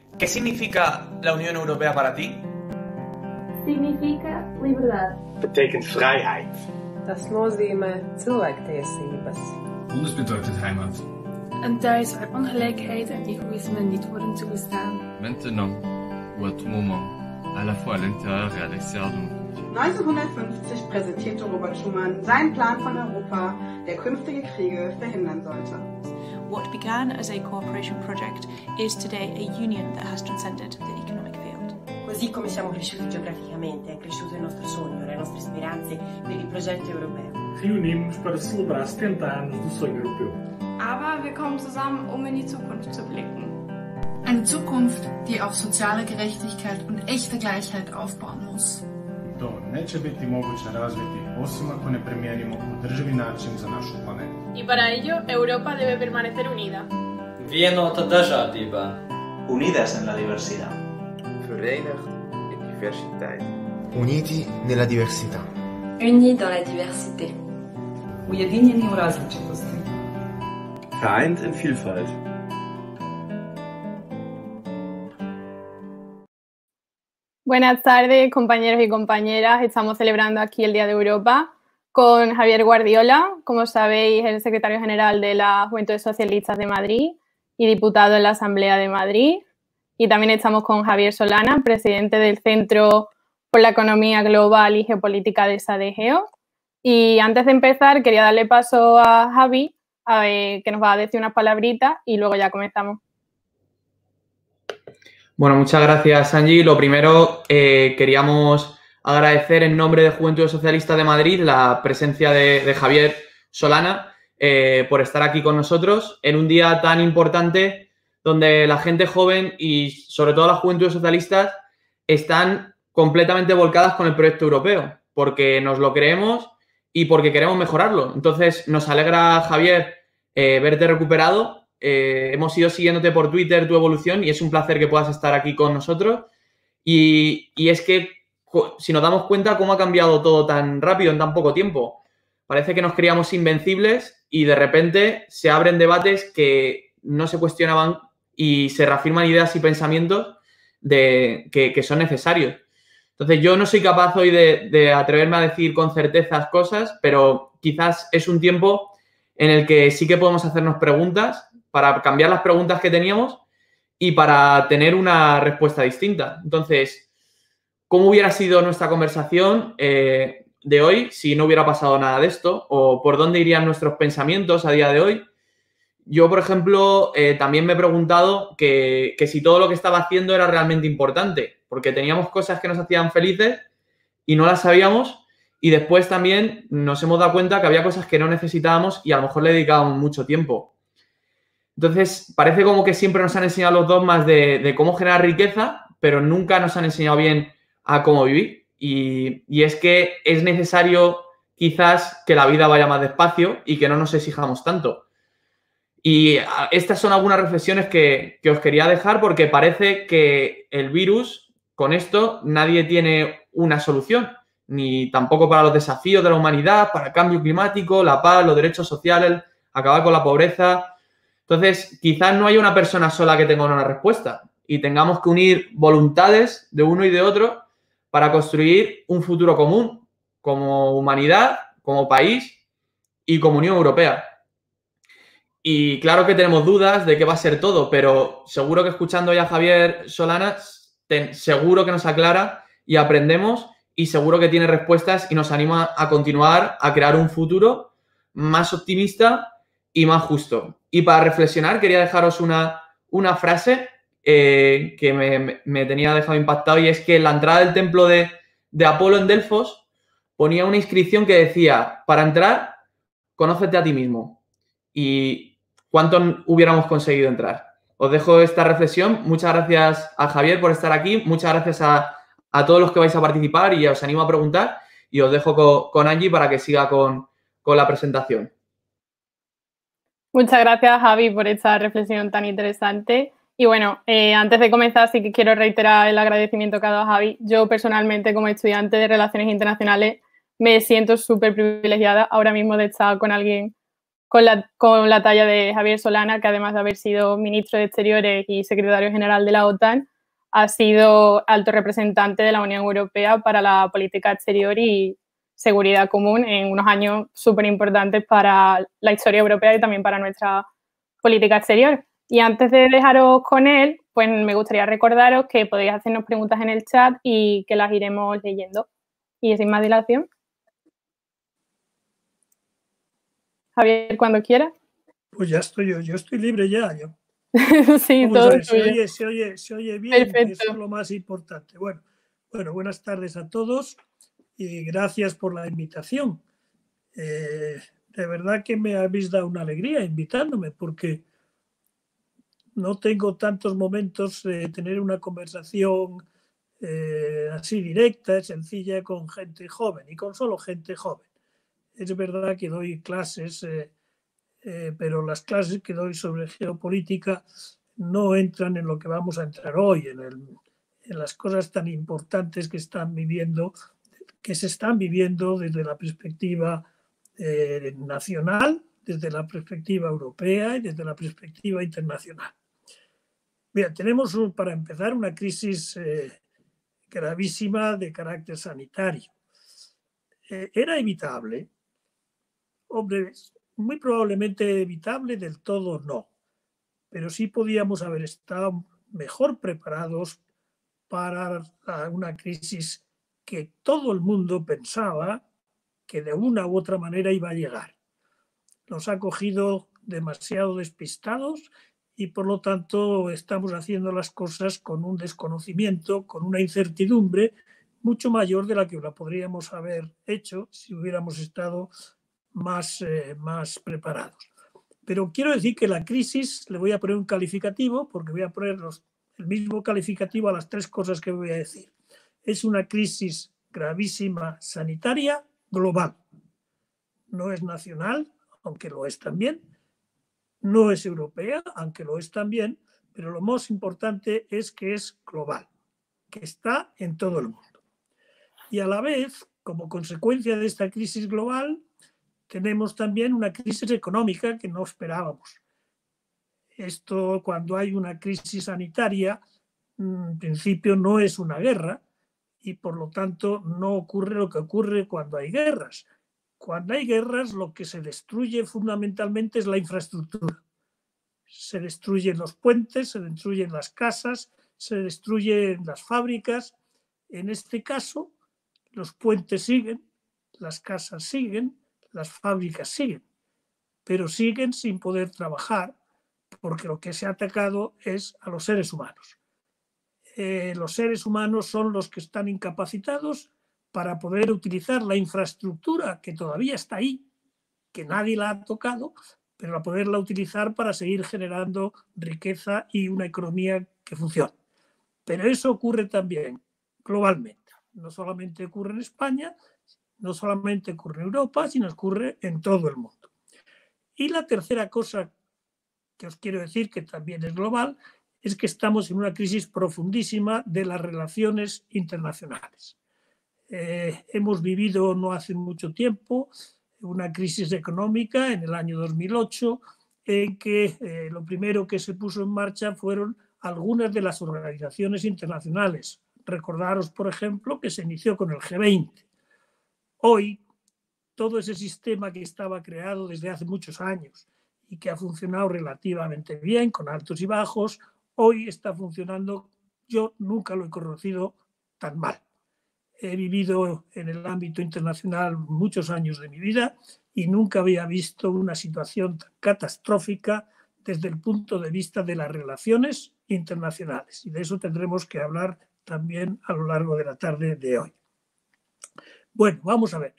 ¿Qué significa la Unión Europea para ti? Significa liberdade. Betekent vrijheid. Tas nozīmē cilvēktiesības. Und es bedeutet Heimat. Een thuis waar ongelijkheid en egoïsme niet worden toegestaan. Maintenant ou à tout moment, à la fois à l'intérieur et à l'extérieur de nous. 1950 präsentierte Robert Schuman seinen Plan von Europa, der künftige Kriege verhindern sollte. What began as a cooperation project is today a union that has transcended the economic field. Così come siamo cresciuti geograficamente, è cresciuto il nostro sogno, le nostre speranze per il progetto europeo. Reunimos para celebrar 70 anos do sonho europeu. Aber wir kommen zusammen, um in die Zukunft zu blicken. Eine Zukunft, die auf soziale Gerechtigkeit und echte Gleichheit aufbauen muss. To neće biti moguće razviti osim ako ne primijenimo održivi način za našu planetu. Y para ello, Europa debe permanecer unida. Vienota dažādībā. Unidas en la diversidad. Verenigd in diversiteit. Uniti nella diversità. Unis dans la diversité. Ujedinjeni u različitosti. Vereint in Vielfalt. Buenas tardes, compañeros y compañeras. Estamos celebrando aquí el Día de Europa con Javier Guardiola, como sabéis, el secretario general de la Juventudes Socialistas de Madrid y diputado en la Asamblea de Madrid. Y también estamos con Javier Solana, presidente del Centro por la Economía Global y Geopolítica de SADEGEO. Y antes de empezar, quería darle paso a Javi, que nos va a decir unas palabritas y luego ya comenzamos. Bueno, muchas gracias, Angie. Lo primero, queríamos agradecer en nombre de Juventudes Socialistas de Madrid la presencia de Javier Solana por estar aquí con nosotros en un día tan importante donde la gente joven y sobre todo las Juventudes Socialistas están completamente volcadas con el proyecto europeo porque nos lo creemos y porque queremos mejorarlo. Entonces, nos alegra, Javier, verte recuperado. Hemos ido siguiéndote por Twitter tu evolución y es un placer que puedas estar aquí con nosotros. Y es que si nos damos cuenta cómo ha cambiado todo tan rápido en tan poco tiempo. Parece que nos creíamos invencibles y de repente se abren debates que no se cuestionaban y se reafirman ideas y pensamientos que son necesarios. Entonces, yo no soy capaz hoy de atreverme a decir con certezas cosas, pero quizás es un tiempo en el que sí que podemos hacernos preguntas para cambiar las preguntas que teníamos y para tener una respuesta distinta. Entonces, ¿cómo hubiera sido nuestra conversación de hoy si no hubiera pasado nada de esto? ¿O por dónde irían nuestros pensamientos a día de hoy? Yo, por ejemplo, también me he preguntado que si todo lo que estaba haciendo era realmente importante, porque teníamos cosas que nos hacían felices y no las sabíamos, y después también nos hemos dado cuenta que había cosas que no necesitábamos y a lo mejor le dedicábamos mucho tiempo. Entonces, parece como que siempre nos han enseñado los dogmas de cómo generar riqueza, pero nunca nos han enseñado bien a cómo vivir. Y es que es necesario quizás que la vida vaya más despacio y que no nos exijamos tanto. Y estas son algunas reflexiones que os quería dejar porque parece que el virus, con esto, nadie tiene una solución, ni tampoco para los desafíos de la humanidad, para el cambio climático, la paz, los derechos sociales, acabar con la pobreza. Entonces, quizás no haya una persona sola que tenga una respuesta y tengamos que unir voluntades de uno y de otro para construir un futuro común como humanidad, como país y como Unión Europea. Y claro que tenemos dudas de qué va a ser todo, pero seguro que escuchando ya a Javier Solana, seguro que nos aclara y aprendemos y seguro que tiene respuestas y nos anima a continuar a crear un futuro más optimista y más justo. Y para reflexionar quería dejaros una frase que me tenía dejado impactado y es que en la entrada del templo de Apolo en Delfos ponía una inscripción que decía: para entrar, conócete a ti mismo. Y ¿cuánto hubiéramos conseguido entrar? Os dejo esta reflexión. Muchas gracias a Javier por estar aquí. Muchas gracias a todos los que vais a participar y os animo a preguntar. Y os dejo con Angie para que siga con la presentación. Muchas gracias, Javi, por esta reflexión tan interesante. Y bueno, antes de comenzar sí que quiero reiterar el agradecimiento que ha dado Javi. Yo personalmente, como estudiante de Relaciones Internacionales, me siento súper privilegiada ahora mismo de estar con alguien con la talla de Javier Solana, que además de haber sido ministro de Exteriores y secretario general de la OTAN, ha sido alto representante de la Unión Europea para la política exterior y seguridad común en unos años súper importantes para la historia europea y también para nuestra política exterior. Y antes de dejaros con él, pues me gustaría recordaros que podéis hacernos preguntas en el chat y que las iremos leyendo. Y sin más dilación, Javier, cuando quieras. Pues ya estoy yo estoy libre ya. Sí, todo se oye bien. Perfecto. Eso es lo más importante. Bueno, buenas tardes a todos y gracias por la invitación. De verdad que me habéis dado una alegría invitándome, porque no tengo tantos momentos de tener una conversación así directa, sencilla, con gente joven y con solo gente joven. Es verdad que doy clases, pero las clases que doy sobre geopolítica no entran en lo que vamos a entrar hoy, en las cosas tan importantes que se están viviendo desde la perspectiva nacional, desde la perspectiva europea y desde la perspectiva internacional. Bien, tenemos para empezar una crisis gravísima de carácter sanitario. ¿Era evitable? Hombre, muy probablemente evitable del todo no, pero sí podíamos haber estado mejor preparados para una crisis que todo el mundo pensaba que de una u otra manera iba a llegar. Nos ha cogido demasiado despistados y por lo tanto estamos haciendo las cosas con un desconocimiento, con una incertidumbre mucho mayor de la que la podríamos haber hecho si hubiéramos estado más preparados. Pero quiero decir que la crisis, le voy a poner un calificativo, porque voy a poner el mismo calificativo a las tres cosas que voy a decir. Es una crisis gravísima sanitaria global. No es nacional, aunque lo es también. No es europea, aunque lo es también. Pero lo más importante es que es global, que está en todo el mundo. Y a la vez, como consecuencia de esta crisis global, tenemos también una crisis económica que no esperábamos. Esto, cuando hay una crisis sanitaria, en principio no es una guerra y por lo tanto no ocurre lo que ocurre cuando hay guerras. Cuando hay guerras, lo que se destruye fundamentalmente es la infraestructura. Se destruyen los puentes, se destruyen las casas, se destruyen las fábricas. En este caso, los puentes siguen, las casas siguen, las fábricas siguen, pero siguen sin poder trabajar porque lo que se ha atacado es a los seres humanos. Los seres humanos son los que están incapacitados para poder utilizar la infraestructura que todavía está ahí, que nadie la ha tocado, pero para poderla utilizar para seguir generando riqueza y una economía que funcione. Pero eso ocurre también globalmente. No solamente ocurre en España, no solamente ocurre en Europa, sino ocurre en todo el mundo. Y la tercera cosa que os quiero decir, que también es global, es que estamos en una crisis profundísima de las relaciones internacionales. Hemos vivido no hace mucho tiempo una crisis económica en el año 2008 en que lo primero que se puso en marcha fueron algunas de las organizaciones internacionales. Recordaros, por ejemplo, que se inició con el G20. Hoy, todo ese sistema que estaba creado desde hace muchos años y que ha funcionado relativamente bien, con altos y bajos, hoy está funcionando, yo nunca lo he conocido tan mal. He vivido en el ámbito internacional muchos años de mi vida y nunca había visto una situación tan catastrófica desde el punto de vista de las relaciones internacionales. Y de eso tendremos que hablar también a lo largo de la tarde de hoy. Bueno, vamos a ver.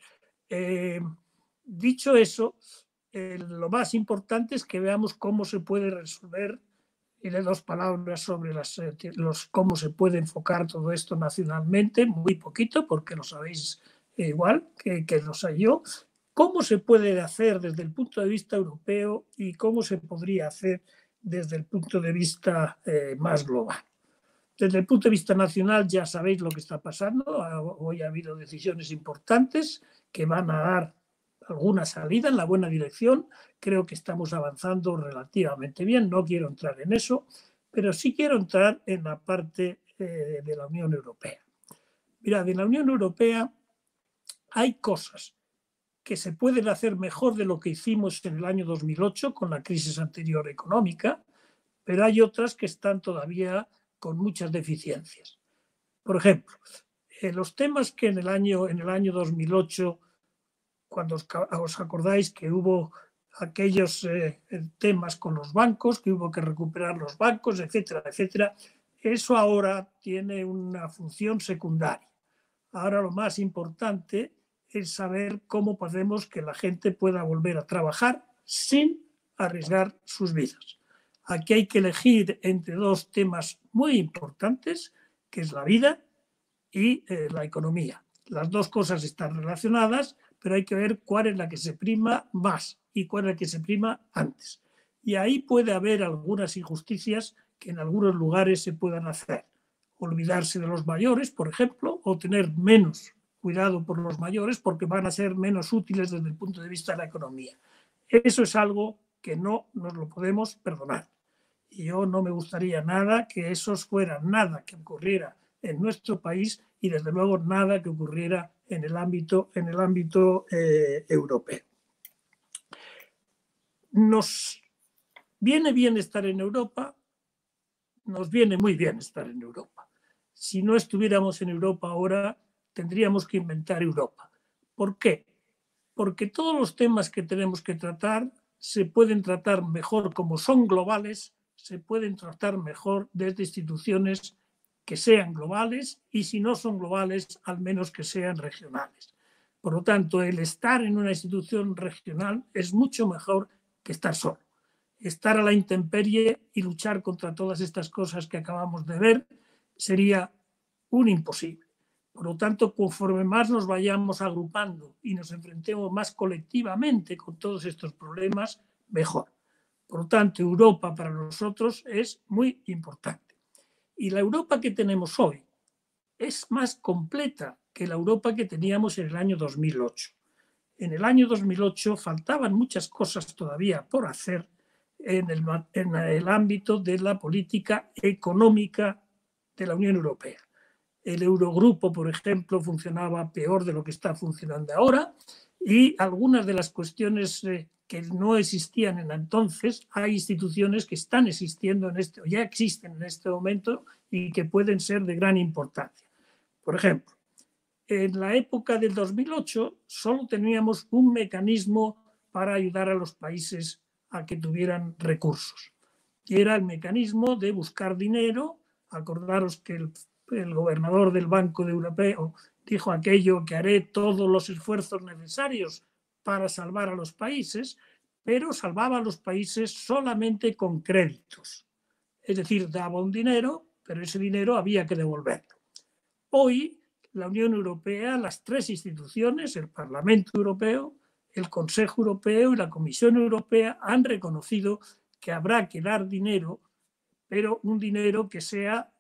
Dicho eso, lo más importante es que veamos cómo se puede resolver, y de dos palabras sobre cómo se puede enfocar todo esto nacionalmente, muy poquito, porque lo sabéis igual que lo sé yo, cómo se puede hacer desde el punto de vista europeo y cómo se podría hacer desde el punto de vista más global. Desde el punto de vista nacional ya sabéis lo que está pasando. Hoy ha habido decisiones importantes que van a dar alguna salida en la buena dirección. Creo que estamos avanzando relativamente bien, no quiero entrar en eso, pero sí quiero entrar en la parte de la Unión Europea. Mirad, en la Unión Europea hay cosas que se pueden hacer mejor de lo que hicimos en el año 2008 con la crisis anterior económica, pero hay otras que están todavía con muchas deficiencias. Por ejemplo, los temas que en el año 2008, cuando os acordáis que hubo aquellos temas con los bancos, que hubo que recuperar los bancos, etcétera, etcétera, eso ahora tiene una función secundaria. Ahora lo más importante es saber cómo podemos que la gente pueda volver a trabajar sin arriesgar sus vidas. Aquí hay que elegir entre dos temas muy importantes, que es la vida y la economía. Las dos cosas están relacionadas, pero hay que ver cuál es la que se prima más y cuál es la que se prima antes. Y ahí puede haber algunas injusticias que en algunos lugares se puedan hacer. Olvidarse de los mayores, por ejemplo, o tener menos cuidado por los mayores porque van a ser menos útiles desde el punto de vista de la economía. Eso es algo que no nos lo podemos perdonar. Y yo no me gustaría nada que eso fuera nada que ocurriera en nuestro país y desde luego nada que ocurriera en el ámbito europeo. Nos viene bien estar en Europa, nos viene muy bien estar en Europa. Si no estuviéramos en Europa ahora, tendríamos que inventar Europa. ¿Por qué? Porque todos los temas que tenemos que tratar se pueden tratar mejor como son globales, se pueden tratar mejor desde instituciones que sean globales y si no son globales, al menos que sean regionales. Por lo tanto, el estar en una institución regional es mucho mejor que estar solo. Estar a la intemperie y luchar contra todas estas cosas que acabamos de ver sería un imposible. Por lo tanto, conforme más nos vayamos agrupando y nos enfrentemos más colectivamente con todos estos problemas, mejor. Por lo tanto, Europa para nosotros es muy importante. Y la Europa que tenemos hoy es más completa que la Europa que teníamos en el año 2008. En el año 2008 faltaban muchas cosas todavía por hacer en el ámbito de la política económica de la Unión Europea. El Eurogrupo, por ejemplo, funcionaba peor de lo que está funcionando ahora y algunas de las cuestiones que no existían en entonces, hay instituciones que están existiendo ya existen en este momento y que pueden ser de gran importancia. Por ejemplo, en la época del 2008 solo teníamos un mecanismo para ayudar a los países a que tuvieran recursos. Y era el mecanismo de buscar dinero. Acordaros que el gobernador del Banco Europeo dijo aquello que haré todos los esfuerzos necesarios para salvar a los países, pero salvaba a los países solamente con créditos. Es decir, daba un dinero, pero ese dinero había que devolverlo. Hoy, la Unión Europea, las tres instituciones, el Parlamento Europeo, el Consejo Europeo y la Comisión Europea han reconocido que habrá que dar dinero, pero un dinero que sea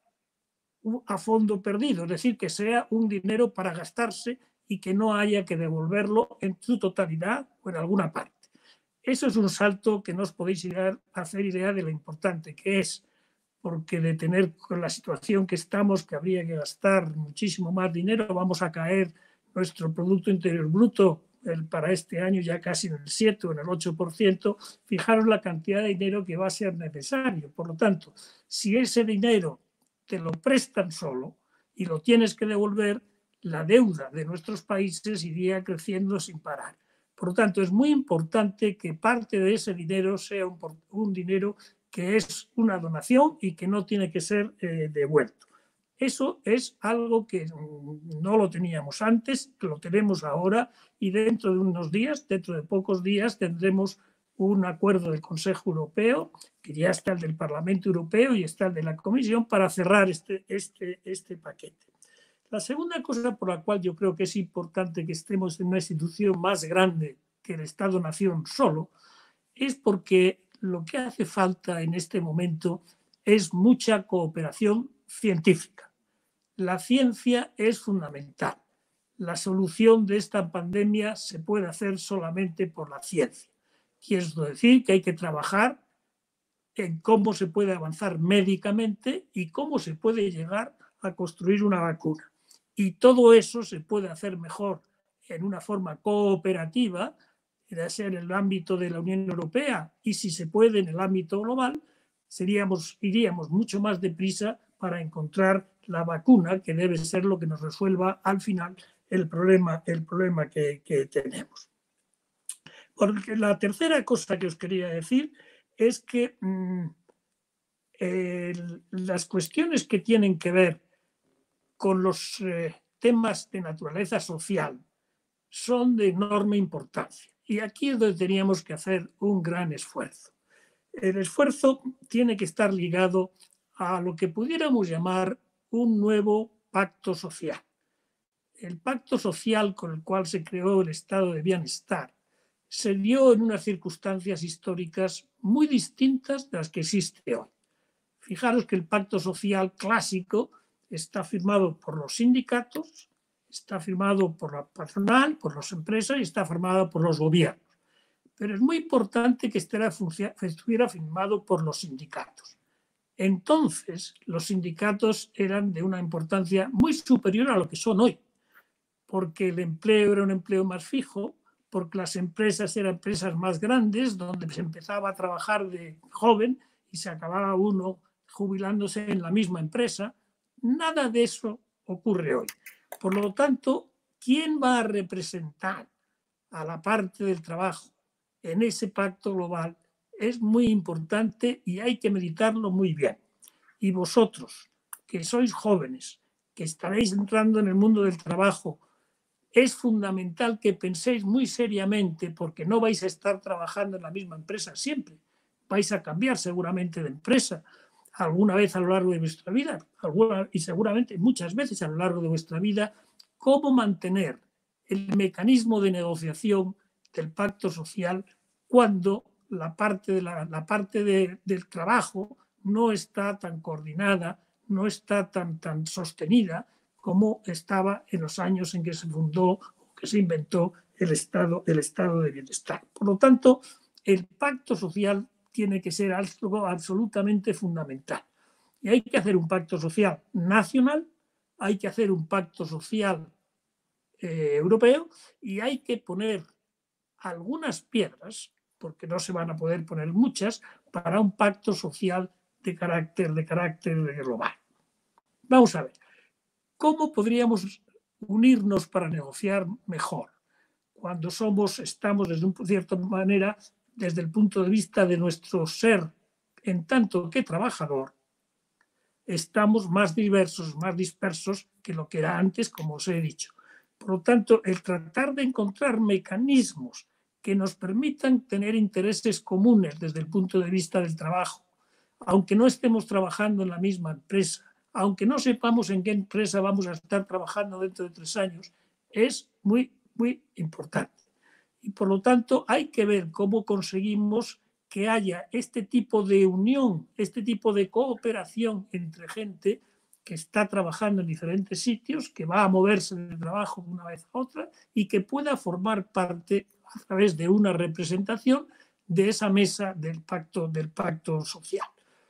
a fondo perdido, es decir, que sea un dinero para gastarse y que no haya que devolverlo en su totalidad o en alguna parte. Eso es un salto que no os podéis hacer idea de lo importante que es, porque de tener con la situación que estamos, que habría que gastar muchísimo más dinero, vamos a caer nuestro Producto Interior Bruto para este año ya casi en el 7 o en el 8%, fijaros la cantidad de dinero que va a ser necesario. Por lo tanto, si ese dinero te lo prestan solo y lo tienes que devolver, la deuda de nuestros países iría creciendo sin parar. Por lo tanto, es muy importante que parte de ese dinero sea un dinero que es una donación y que no tiene que ser devuelto. Eso es algo que no lo teníamos antes, que lo tenemos ahora y dentro de unos días, dentro de pocos días, tendremos un acuerdo del Consejo Europeo, que ya está el del Parlamento Europeo y está el de la Comisión, para cerrar este paquete. La segunda cosa por la cual yo creo que es importante que estemos en una institución más grande que el Estado-Nación solo, es porque lo que hace falta en este momento es mucha cooperación científica. La ciencia es fundamental. la solución de esta pandemia se puede hacer solamente por la ciencia. Quiero decir que hay que trabajar en cómo se puede avanzar médicamente y cómo se puede llegar a construir una vacuna. Y todo eso se puede hacer mejor en una forma cooperativa, ya sea en el ámbito de la Unión Europea y si se puede en el ámbito global, iríamos mucho más deprisa para encontrar la vacuna, que debe ser lo que nos resuelva al final el problema que tenemos. Porque la tercera cosa que os quería decir es que las cuestiones que tienen que ver con los temas de naturaleza social son de enorme importancia. Y aquí es donde teníamos que hacer un gran esfuerzo. El esfuerzo tiene que estar ligado a lo que pudiéramos llamar un nuevo pacto social. El pacto social con el cual se creó el estado de bienestar se dio en unas circunstancias históricas muy distintas de las que existe hoy. Fijaros que el pacto social clásico está firmado por los sindicatos, está firmado por la patronal, por las empresas y está firmado por los gobiernos. Pero es muy importante que estuviera firmado por los sindicatos. Entonces, los sindicatos eran de una importancia muy superior a lo que son hoy, porque el empleo era un empleo más fijo, porque las empresas eran empresas más grandes, donde se empezaba a trabajar de joven y se acababa uno jubilándose en la misma empresa. Nada de eso ocurre hoy. Por lo tanto, ¿quién va a representar a la parte del trabajo en ese pacto global? Es muy importante y hay que meditarlo muy bien. Y vosotros, que sois jóvenes, que estaréis entrando en el mundo del trabajo, es fundamental que penséis muy seriamente, porque no vais a estar trabajando en la misma empresa siempre. Vais a cambiar seguramente de empresa alguna vez a lo largo de vuestra vida, y seguramente muchas veces a lo largo de vuestra vida. ¿Cómo mantener el mecanismo de negociación del pacto social cuando la parte del trabajo no está tan coordinada, no está tan sostenida como estaba en los años en que se fundó o que se inventó el estado de bienestar? Por lo tanto, el pacto social tiene que ser algo absolutamente fundamental. Y hay que hacer un pacto social nacional, hay que hacer un pacto social europeo y hay que poner algunas piedras, porque no se van a poder poner muchas, para un pacto social de carácter global. Vamos a ver, ¿cómo podríamos unirnos para negociar mejor cuando estamos desde una cierta manera, desde el punto de vista de nuestro ser en tanto que trabajador, estamos más diversos, más dispersos que lo que era antes, como os he dicho? Por lo tanto, el tratar de encontrar mecanismos que nos permitan tener intereses comunes desde el punto de vista del trabajo, aunque no estemos trabajando en la misma empresa, aunque no sepamos en qué empresa vamos a estar trabajando dentro de 3 años, es muy, muy importante. Y por lo tanto hay que ver cómo conseguimos que haya este tipo de unión, este tipo de cooperación entre gente que está trabajando en diferentes sitios, que va a moverse de trabajo de una vez a otra y que pueda formar parte a través de una representación de esa mesa del pacto social.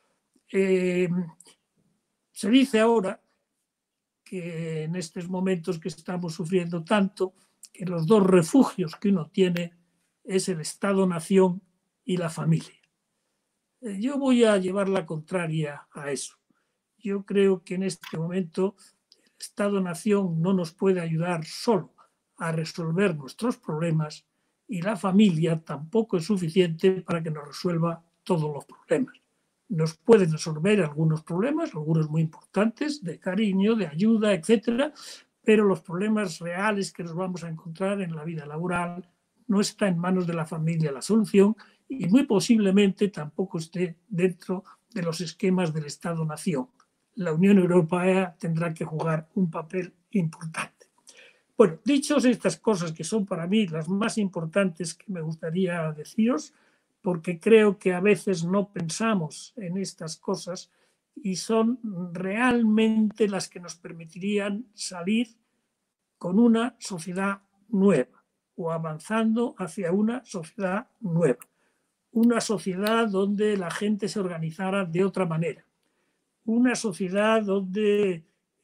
Se dice ahora que en estos momentos que estamos sufriendo tanto, que los 2 refugios que uno tiene es el Estado-nación y la familia. Yo voy a llevar la contraria a eso. Yo creo que en este momento el Estado-nación no nos puede ayudar solo a resolver nuestros problemas y la familia tampoco es suficiente para que nos resuelva todos los problemas. Nos pueden resolver algunos problemas, algunos muy importantes, de cariño, de ayuda, etcétera, pero los problemas reales que nos vamos a encontrar en la vida laboral no está en manos de la familia la solución y muy posiblemente tampoco esté dentro de los esquemas del Estado-nación. La Unión Europea tendrá que jugar un papel importante. Bueno, dichos estas cosas que son para mí las más importantes que me gustaría deciros, porque creo que a veces no pensamos en estas cosas y son realmente las que nos permitirían salir con una sociedad nueva o avanzando hacia una sociedad nueva. Una sociedad donde la gente se organizara de otra manera. Una sociedad donde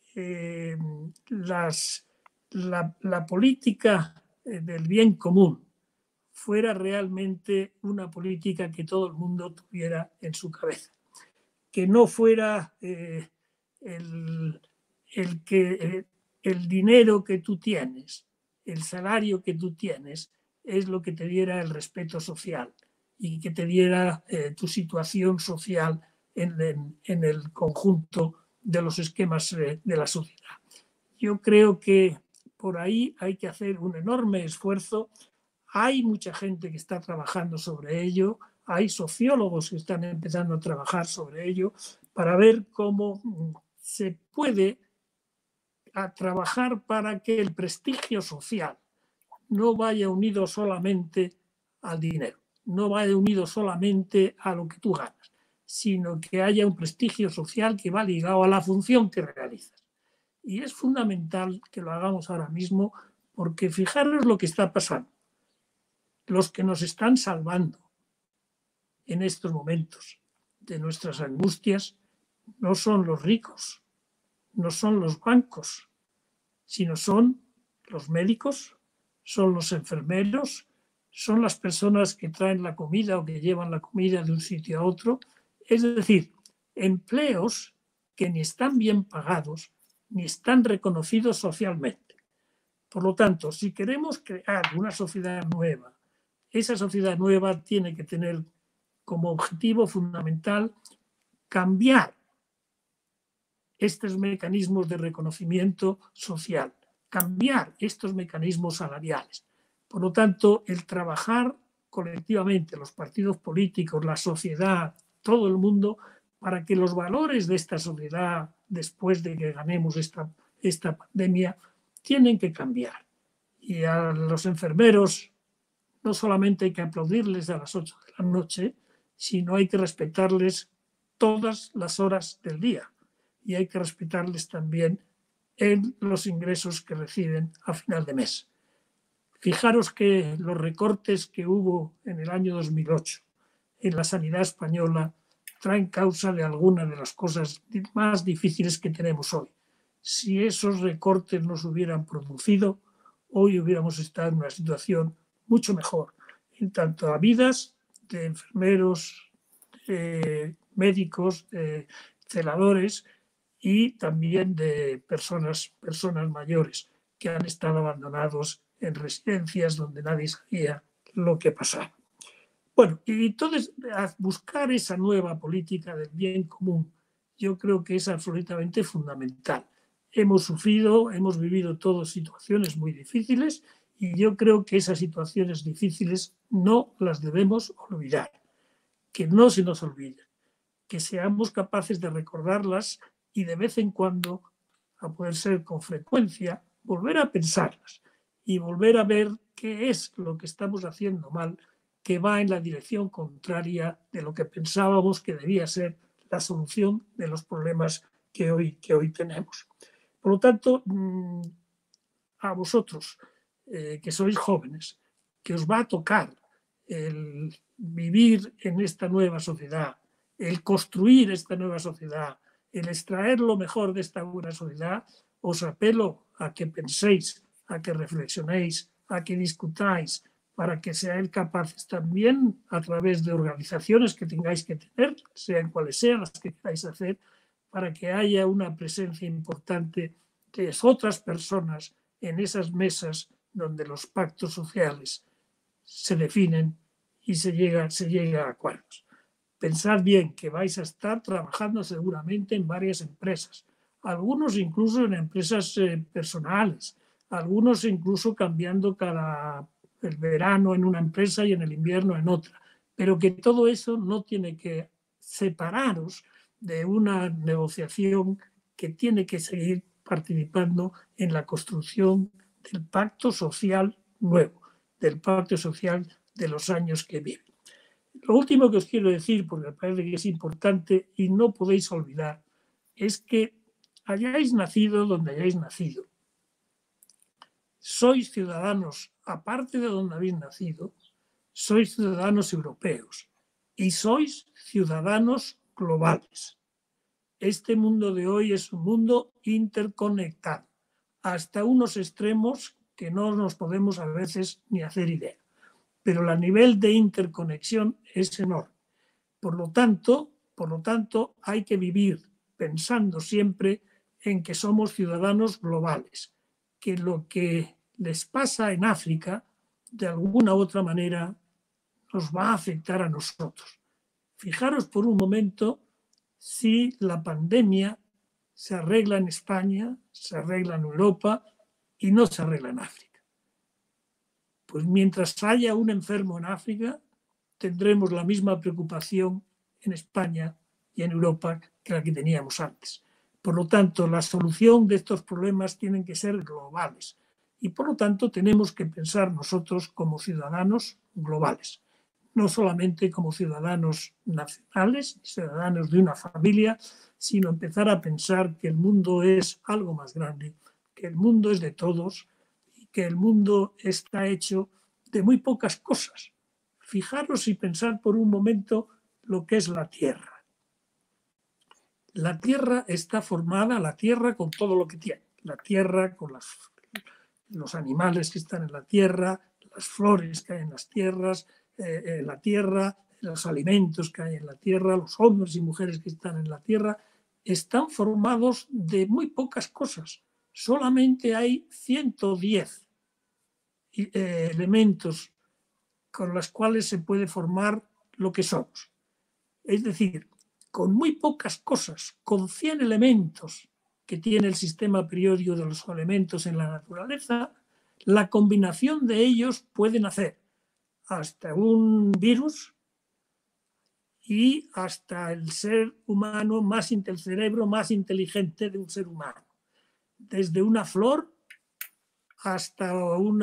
la política del bien común fuera realmente una política que todo el mundo tuviera en su cabeza. Que no fuera el dinero que tú tienes, el salario que tú tienes, es lo que te diera el respeto social y que te diera tu situación social en el conjunto de los esquemas de la sociedad. Yo creo que por ahí hay que hacer un enorme esfuerzo. Hay mucha gente que está trabajando sobre ello, hay sociólogos que están empezando a trabajar sobre ello para ver cómo se puede trabajar para que el prestigio social no vaya unido solamente al dinero, no vaya unido solamente a lo que tú ganas, sino que haya un prestigio social que va ligado a la función que realizas. Y es fundamental que lo hagamos ahora mismo porque fijaros lo que está pasando. Los que nos están salvando en estos momentos de nuestras angustias no son los ricos, no son los bancos, sino son los médicos, son los enfermeros, son las personas que traen la comida o que llevan la comida de un sitio a otro. Es decir, empleos que ni están bien pagados ni están reconocidos socialmente. Por lo tanto, si queremos crear una sociedad nueva, esa sociedad nueva tiene que tener como objetivo fundamental cambiar estos mecanismos de reconocimiento social, cambiar estos mecanismos salariales. Por lo tanto, el trabajar colectivamente, los partidos políticos, la sociedad, todo el mundo, para que los valores de esta sociedad, después de que ganemos esta pandemia, tienen que cambiar. Y a los enfermeros no solamente hay que aplaudirles a las 8 de la noche, sino hay que respetarles todas las horas del día. Y hay que respetarles también en los ingresos que reciben a final de mes. Fijaros que los recortes que hubo en el año 2008 en la sanidad española traen causa de algunas de las cosas más difíciles que tenemos hoy. Si esos recortes no se hubieran producido, hoy hubiéramos estado en una situación mucho mejor, en tanto a vidas de enfermeros, médicos, celadores y también de personas mayores que han estado abandonados en residencias donde nadie sabía lo que pasaba. Bueno, y entonces buscar esa nueva política del bien común yo creo que es absolutamente fundamental. Hemos sufrido, hemos vivido todas situaciones muy difíciles y yo creo que esas situaciones difíciles no las debemos olvidar, que no se nos olviden, que seamos capaces de recordarlas y de vez en cuando, a poder ser con frecuencia, volver a pensarlas y volver a ver qué es lo que estamos haciendo mal, que va en la dirección contraria de lo que pensábamos que debía ser la solución de los problemas que hoy tenemos. Por lo tanto, a vosotros, que sois jóvenes, que os va a tocar el vivir en esta nueva sociedad, el construir esta nueva sociedad, el extraer lo mejor de esta buena sociedad, os apelo a que penséis, a que reflexionéis, a que discutáis, para que seáis capaces también, a través de organizaciones que tengáis que tener, sean cuales sean las que queráis hacer, para que haya una presencia importante de otras personas en esas mesas donde los pactos sociales se definen y se llega a acuerdos. Pensad bien que vais a estar trabajando seguramente en varias empresas, algunos incluso en empresas personales, algunos incluso cambiando el verano en una empresa y en el invierno en otra, pero que todo eso no tiene que separaros de una negociación que tiene que seguir participando en la construcción del pacto social nuevo, del pacto social de los años que viven. Lo último que os quiero decir, porque me parece que es importante y no podéis olvidar, es que hayáis nacido donde hayáis nacido, sois ciudadanos, aparte de donde habéis nacido, sois ciudadanos europeos y sois ciudadanos globales. Este mundo de hoy es un mundo interconectado, hasta unos extremos que no nos podemos a veces ni hacer idea. Pero el nivel de interconexión es enorme. Por lo tanto, hay que vivir pensando siempre en que somos ciudadanos globales, que lo que les pasa en África, de alguna u otra manera, nos va a afectar a nosotros. Fijaros por un momento si la pandemia se arregla en España, se arregla en Europa y no se arregla en África. Pues mientras haya un enfermo en África, tendremos la misma preocupación en España y en Europa que la que teníamos antes. Por lo tanto, la solución de estos problemas tienen que ser globales y por lo tanto tenemos que pensar nosotros como ciudadanos globales, no solamente como ciudadanos nacionales, ciudadanos de una familia, sino empezar a pensar que el mundo es algo más grande, que el mundo es de todos y que el mundo está hecho de muy pocas cosas. Fijaros y pensar por un momento lo que es la Tierra. La Tierra está formada, la Tierra con todo lo que tiene. La Tierra con los animales que están en la Tierra, las flores que hay en las tierras, la Tierra, los alimentos que hay en la Tierra, los hombres y mujeres que están en la Tierra, están formados de muy pocas cosas. Solamente hay 110 elementos con los cuales se puede formar lo que somos. Es decir, con muy pocas cosas, con 100 elementos que tiene el sistema periódico de los elementos en la naturaleza, la combinación de ellos pueden hacer hasta un virus y hasta el ser humano el cerebro más inteligente de un ser humano. Desde una flor hasta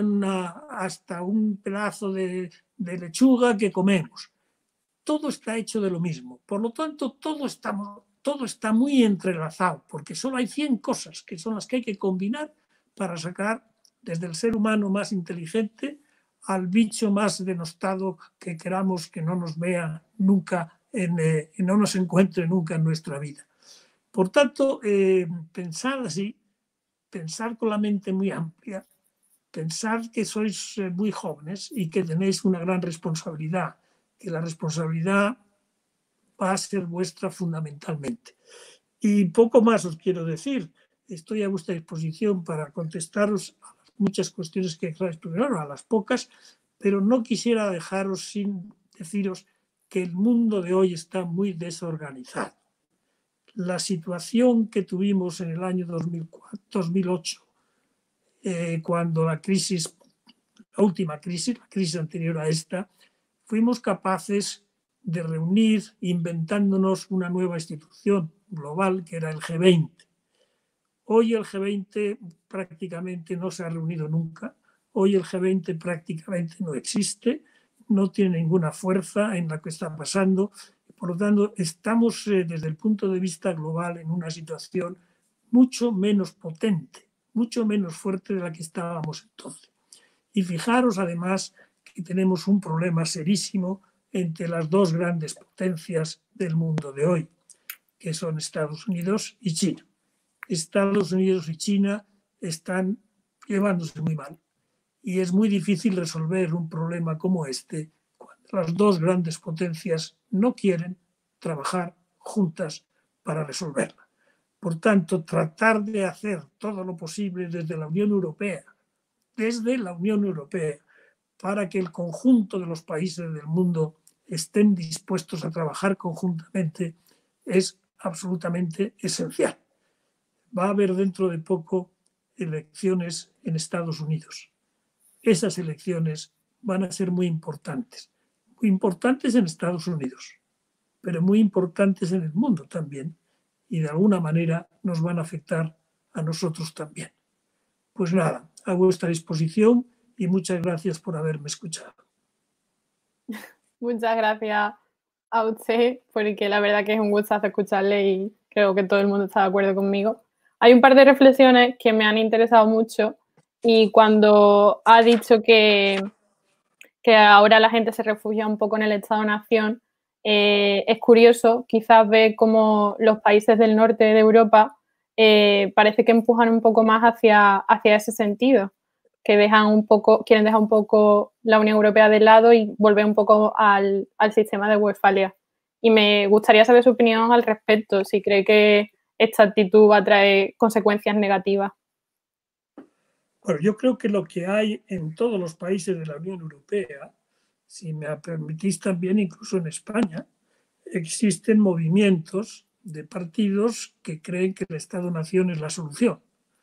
un pedazo de lechuga que comemos. Todo está hecho de lo mismo. Por lo tanto, todo está muy entrelazado, porque solo hay 100 cosas que son las que hay que combinar para sacar desde el ser humano más inteligente al bicho más denostado que queramos que no nos vea nunca, no nos encuentre nunca en nuestra vida. Por tanto, pensar así, pensar con la mente muy amplia, pensar que sois muy jóvenes y que tenéis una gran responsabilidad, que la responsabilidad va a ser vuestra fundamentalmente. Y poco más os quiero decir. Estoy a vuestra disposición para contestaros a las muchas cuestiones que queráis, primero a las pocas, pero no quisiera dejaros sin deciros que el mundo de hoy está muy desorganizado. La situación que tuvimos en el año 2008, cuando la última crisis, la crisis anterior a esta, fuimos capaces de reunir, inventándonos una nueva institución global que era el G20. Hoy el G20 prácticamente no se ha reunido nunca. Hoy el G20 prácticamente no existe, no tiene ninguna fuerza en la que está pasando. Por lo tanto, estamos desde el punto de vista global en una situación mucho menos potente, mucho menos fuerte de la que estábamos entonces. Y fijaros además que tenemos un problema serísimo entre las dos grandes potencias del mundo de hoy, que son Estados Unidos y China. Estados Unidos y China están llevándose muy mal y es muy difícil resolver un problema como este cuando las dos grandes potencias no quieren trabajar juntas para resolverla. Por tanto, tratar de hacer todo lo posible desde la Unión Europea, para que el conjunto de los países del mundo estén dispuestos a trabajar conjuntamente es absolutamente esencial. Va a haber dentro de poco elecciones en Estados Unidos. Esas elecciones van a ser muy importantes en Estados Unidos, pero muy importantes en el mundo también, y de alguna manera nos van a afectar a nosotros también. Pues nada, a vuestra disposición y muchas gracias por haberme escuchado. Muchas gracias a usted, porque la verdad que es un gustazo escucharle y creo que todo el mundo está de acuerdo conmigo. Hay un par de reflexiones que me han interesado mucho y cuando ha dicho que ahora la gente se refugia un poco en el Estado-nación, es curioso quizás ver cómo los países del norte de Europa parece que empujan un poco más hacia ese sentido, que quieren dejar un poco la Unión Europea de lado y volver un poco al sistema de Westfalia. Y me gustaría saber su opinión al respecto, si cree que esta actitud va a traer consecuencias negativas. Bueno, yo creo que lo que hay en todos los países de la Unión Europea, si me permitís también incluso en España, existen movimientos de partidos que creen que el Estado-nación es la solución.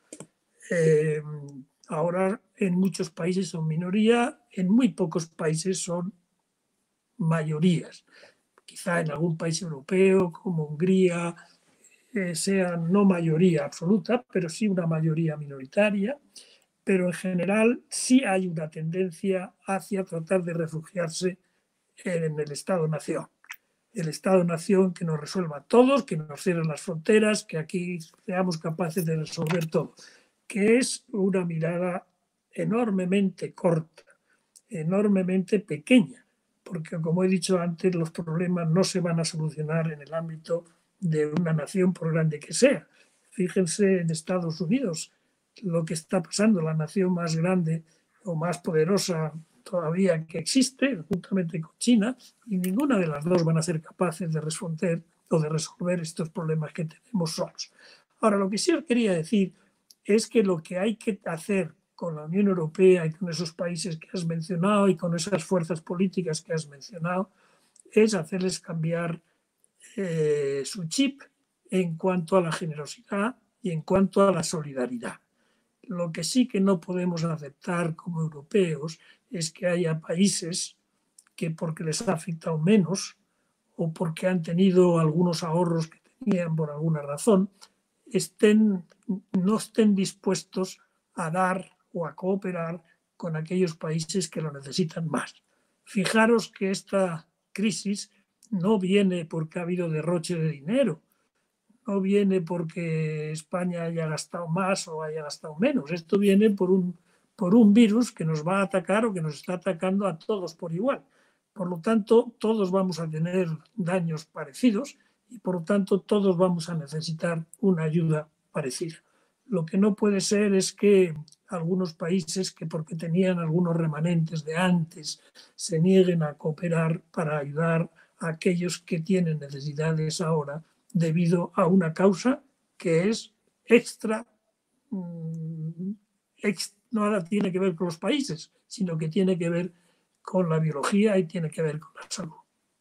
Ahora en muchos países son minoría, en muy pocos países son mayorías. Quizá en algún país europeo como Hungría sea no mayoría absoluta, pero sí una mayoría minoritaria. Pero en general sí hay una tendencia hacia tratar de refugiarse en el Estado-nación. El Estado-nación que nos resuelva a todos, que nos cierre las fronteras, que aquí seamos capaces de resolver todo, que es una mirada enormemente corta, enormemente pequeña, porque como he dicho antes, los problemas no se van a solucionar en el ámbito de una nación por grande que sea. Fíjense en Estados Unidos, lo que está pasando, la nación más grande o más poderosa todavía que existe, juntamente con China, y ninguna de las dos van a ser capaces de responder o de resolver estos problemas que tenemos solos. Ahora, lo que sí os quería decir es que lo que hay que hacer con la Unión Europea y con esos países que has mencionado y con esas fuerzas políticas que has mencionado es hacerles cambiar su chip en cuanto a la generosidad y en cuanto a la solidaridad. Lo que sí que no podemos aceptar como europeos es que haya países que porque les ha afectado menos o porque han tenido algunos ahorros que tenían por alguna razón, no estén dispuestos a dar o a cooperar con aquellos países que lo necesitan más. Fijaros que esta crisis no viene porque ha habido derroche de dinero, no viene porque España haya gastado más o haya gastado menos. Esto viene por un virus que nos va a atacar o que nos está atacando a todos por igual. Por lo tanto, todos vamos a tener daños parecidos y por lo tanto todos vamos a necesitar una ayuda parecida. Lo que no puede ser es que algunos países que porque tenían algunos remanentes de antes se nieguen a cooperar para ayudar a aquellos que tienen necesidades ahora debido a una causa que es nada tiene que ver con los países, sino que tiene que ver con la biología y tiene que ver con la salud.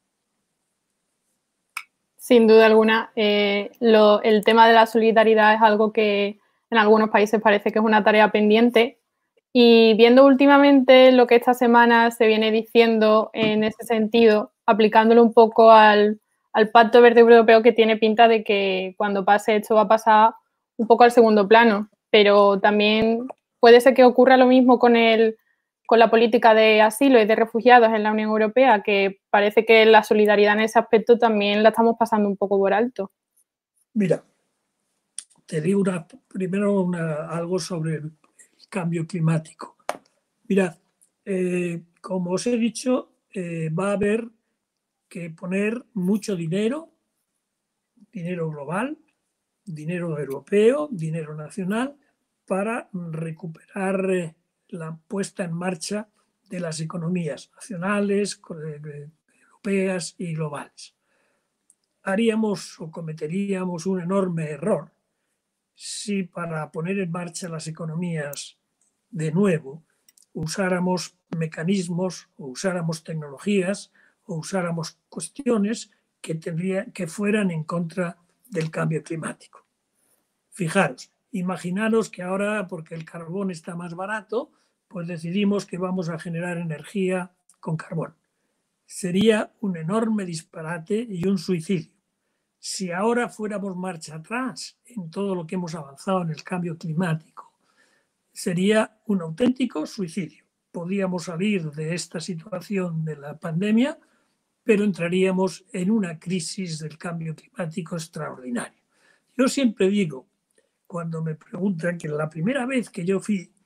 Sin duda alguna, el tema de la solidaridad es algo que en algunos países parece que es una tarea pendiente. Y viendo últimamente lo que esta semana se viene diciendo en ese sentido, aplicándolo un poco al Pacto Verde Europeo, que tiene pinta de que cuando pase esto va a pasar un poco al segundo plano. Pero también puede ser que ocurra lo mismo con la política de asilo y de refugiados en la Unión Europea, que parece que la solidaridad en ese aspecto también la estamos pasando un poco por alto. Mira, te digo primero algo sobre el cambio climático. Mirad, como os he dicho, va a haber que poner mucho dinero global, dinero europeo, dinero nacional, para recuperar la puesta en marcha de las economías nacionales, europeas y globales. Haríamos o cometeríamos un enorme error si para poner en marcha las economías de nuevo usáramos mecanismos o usáramos tecnologías o usáramos cuestiones que fueran en contra del cambio climático. Fijaros, imaginaros que ahora, porque el carbón está más barato, pues decidimos que vamos a generar energía con carbón. Sería un enorme disparate y un suicidio. Si ahora fuéramos marcha atrás en todo lo que hemos avanzado en el cambio climático, sería un auténtico suicidio. Podíamos salir de esta situación de la pandemia, pero entraríamos en una crisis del cambio climático extraordinaria. Yo siempre digo, cuando me preguntan, que la primera vez que yo fui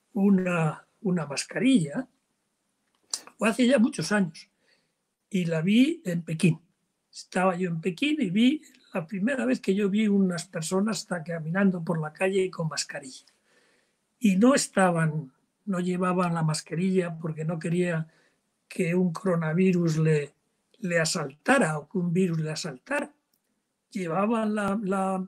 una mascarilla, fue hace ya muchos años, y la vi en Pekín. Estaba yo en Pekín y vi la primera vez que yo vi unas personas caminando por la calle con mascarilla. Y no llevaban la mascarilla porque no quería que un coronavirus le asaltara o que un virus le asaltara. Llevaban la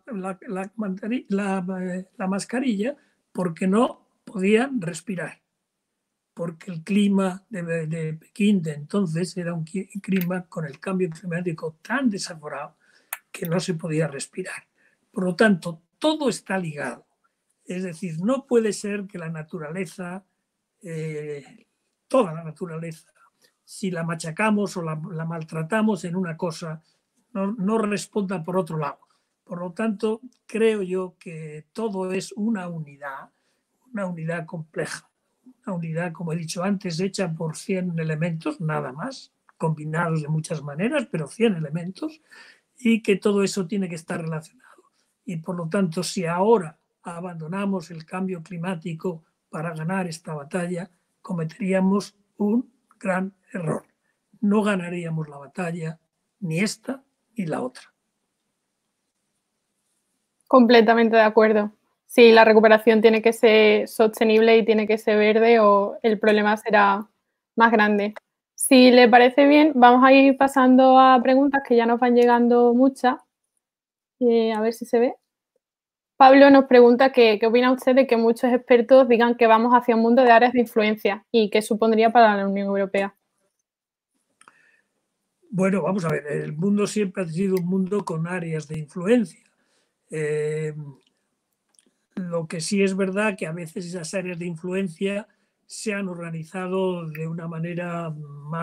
mascarilla porque no podían respirar, porque el clima de Pekín de entonces era un clima con el cambio climático tan desaforado que no se podía respirar. Por lo tanto, todo está ligado. Es decir, no puede ser que la naturaleza, toda la naturaleza, si la machacamos o la maltratamos en una cosa, no responda por otro lado. Por lo tanto, creo yo que todo es una unidad compleja, una unidad, como he dicho antes, hecha por 100 elementos, nada más, combinados de muchas maneras, pero 100 elementos, y que todo eso tiene que estar relacionado. Y por lo tanto, si ahora abandonamos el cambio climático para ganar esta batalla, cometeríamos un gran error. No ganaríamos la batalla, ni esta ni la otra. Completamente de acuerdo. Si la recuperación tiene que ser sostenible y tiene que ser verde, o el problema será más grande. Si le parece bien, vamos a ir pasando a preguntas que ya nos van llegando muchas. A ver si se ve. Pablo nos pregunta qué opina usted de que muchos expertos digan que vamos hacia un mundo de áreas de influencia y qué supondría para la Unión Europea. Bueno, vamos a ver, el mundo siempre ha sido un mundo con áreas de influencia. Lo que sí es verdad que a veces esas áreas de influencia se han organizado de una manera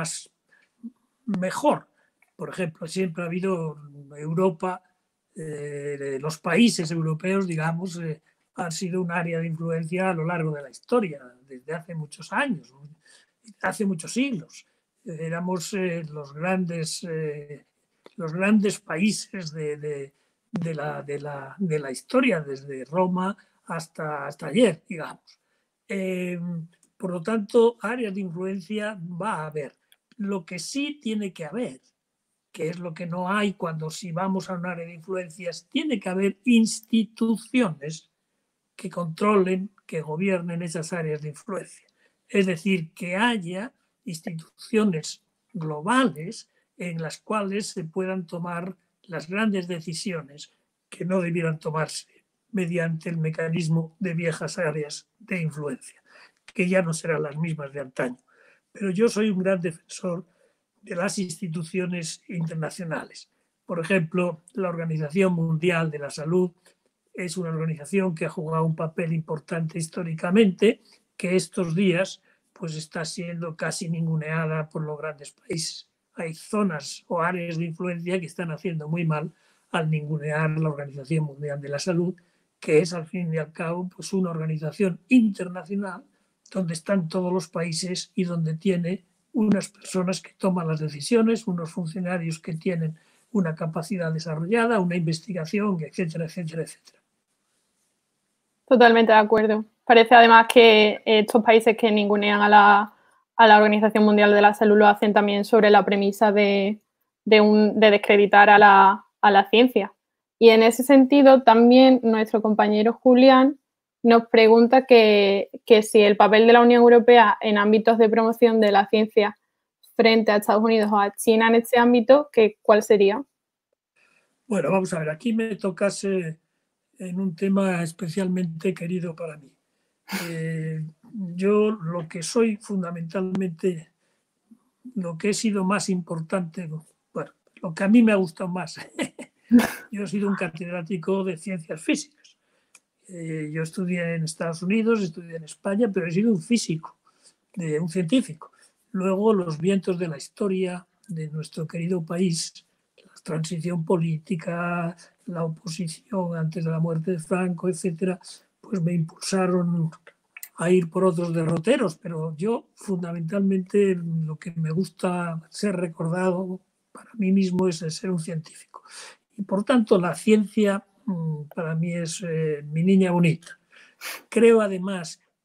mejor. Por ejemplo, siempre ha habido Europa, los países europeos, digamos, han sido un área de influencia a lo largo de la historia, desde hace muchos años, hace muchos siglos. Éramos los grandes países de la historia, desde Roma hasta ayer, digamos. Por lo tanto, áreas de influencia va a haber. Lo que sí tiene que haber, que es lo que no hay si vamos a un área de influencias, tiene que haber instituciones que controlen, que gobiernen esas áreas de influencia. Es decir, que haya instituciones globales en las cuales se puedan tomar las grandes decisiones que no debieran tomarse mediante el mecanismo de viejas áreas de influencia, que ya no serán las mismas de antaño. Pero yo soy un gran defensor de las instituciones internacionales. Por ejemplo, la Organización Mundial de la Salud es una organización que ha jugado un papel importante históricamente, que estos días pues está siendo casi ninguneada por los grandes países. Hay zonas o áreas de influencia que están haciendo muy mal al ningunear la Organización Mundial de la Salud, que es al fin y al cabo pues una organización internacional donde están todos los países y donde tiene unas personas que toman las decisiones, unos funcionarios que tienen una capacidad desarrollada, una investigación, etcétera, etcétera, etcétera. Totalmente de acuerdo. Parece además que estos países que ningunean a la Organización Mundial de la Salud lo hacen también sobre la premisa de descreditar a la ciencia. Y en ese sentido también nuestro compañero Julián nos pregunta que si el papel de la Unión Europea en ámbitos de promoción de la ciencia frente a Estados Unidos o a China en este ámbito, ¿cuál sería? Bueno, vamos a ver, aquí me tocase en un tema especialmente querido para mí. Yo lo que soy fundamentalmente, lo que he sido más importante, bueno, lo que a mí me ha gustado más, yo he sido un catedrático de ciencias físicas. Yo estudié en Estados Unidos, estudié en España, pero he sido un físico, un científico. Luego los vientos de la historia de nuestro querido país, la transición política, la oposición antes de la muerte de Franco, etcétera, pues me impulsaron a ir por otros derroteros, pero yo fundamentalmente lo que me gusta ser recordado para mí mismo es el ser un científico. Y por tanto la ciencia para mí es mi niña bonita. Creo además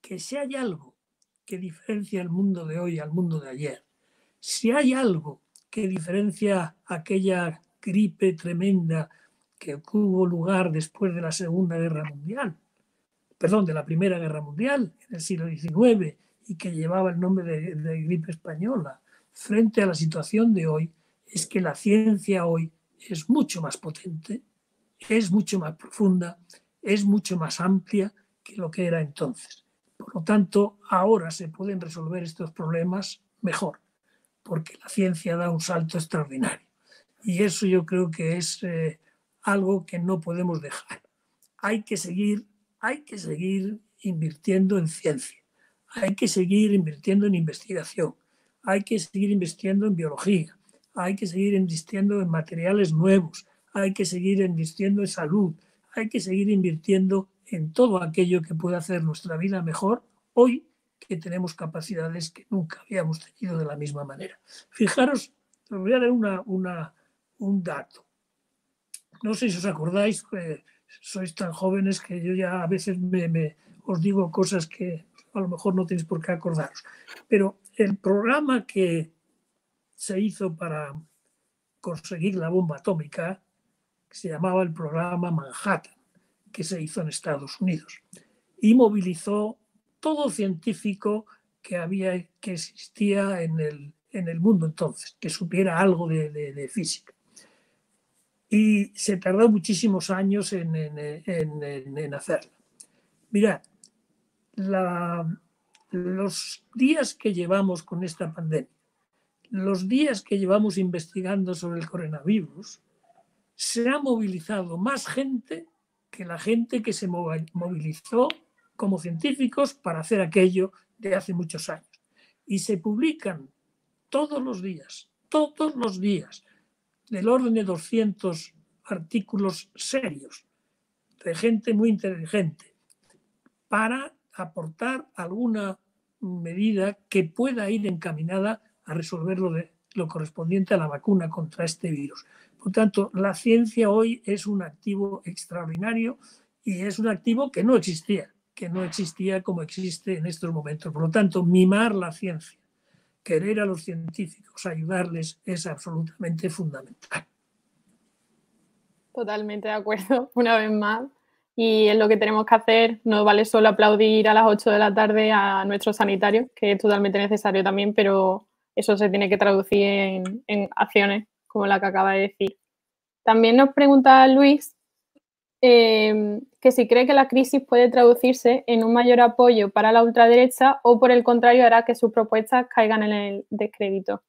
que si hay algo que diferencia el mundo de hoy al mundo de ayer, si hay algo que diferencia aquella gripe tremenda que tuvo lugar después de la Segunda Guerra Mundial, perdón, de la Primera Guerra Mundial en el siglo XIX y que llevaba el nombre de gripe española, frente a la situación de hoy, es que la ciencia hoy es mucho más potente, es mucho más profunda, es mucho más amplia que lo que era entonces. Por lo tanto, ahora se pueden resolver estos problemas mejor, porque la ciencia da un salto extraordinario. Y eso yo creo que es algo que no podemos dejar. Hay que seguir invirtiendo en ciencia, hay que seguir invirtiendo en investigación, hay que seguir invirtiendo en biología, hay que seguir invirtiendo en materiales nuevos, hay que seguir invirtiendo en salud, hay que seguir invirtiendo en todo aquello que pueda hacer nuestra vida mejor hoy que tenemos capacidades que nunca habíamos tenido de la misma manera. Fijaros, os voy a dar un dato. No sé si os acordáis, sois tan jóvenes que yo ya a veces os digo cosas que a lo mejor no tenéis por qué acordaros. Pero el programa que se hizo para conseguir la bomba atómica, que se llamaba el programa Manhattan, que se hizo en Estados Unidos, y movilizó todo científico que existía en el mundo entonces, que supiera algo de física. Y se tardó muchísimos años en hacerla. Mirad, los días que llevamos con esta pandemia, los días que llevamos investigando sobre el coronavirus, se ha movilizado más gente que la gente que se movilizó como científicos para hacer aquello de hace muchos años. Y se publican todos los días, del orden de 200 artículos serios de gente muy inteligente para aportar alguna medida que pueda ir encaminada a resolver lo correspondiente a la vacuna contra este virus. Por tanto, la ciencia hoy es un activo extraordinario y es un activo que no existía como existe en estos momentos. Por lo tanto, mimar la ciencia, querer a los científicos, ayudarles, es absolutamente fundamental. Totalmente de acuerdo, una vez más. Y es lo que tenemos que hacer. No vale solo aplaudir a las 8 de la tarde a nuestros sanitarios, que es totalmente necesario también, pero eso se tiene que traducir en acciones, como la que acaba de decir. También nos pregunta Luis que si cree que la crisis puede traducirse en un mayor apoyo para la ultraderecha o, por el contrario, hará que sus propuestas caigan en el descrédito.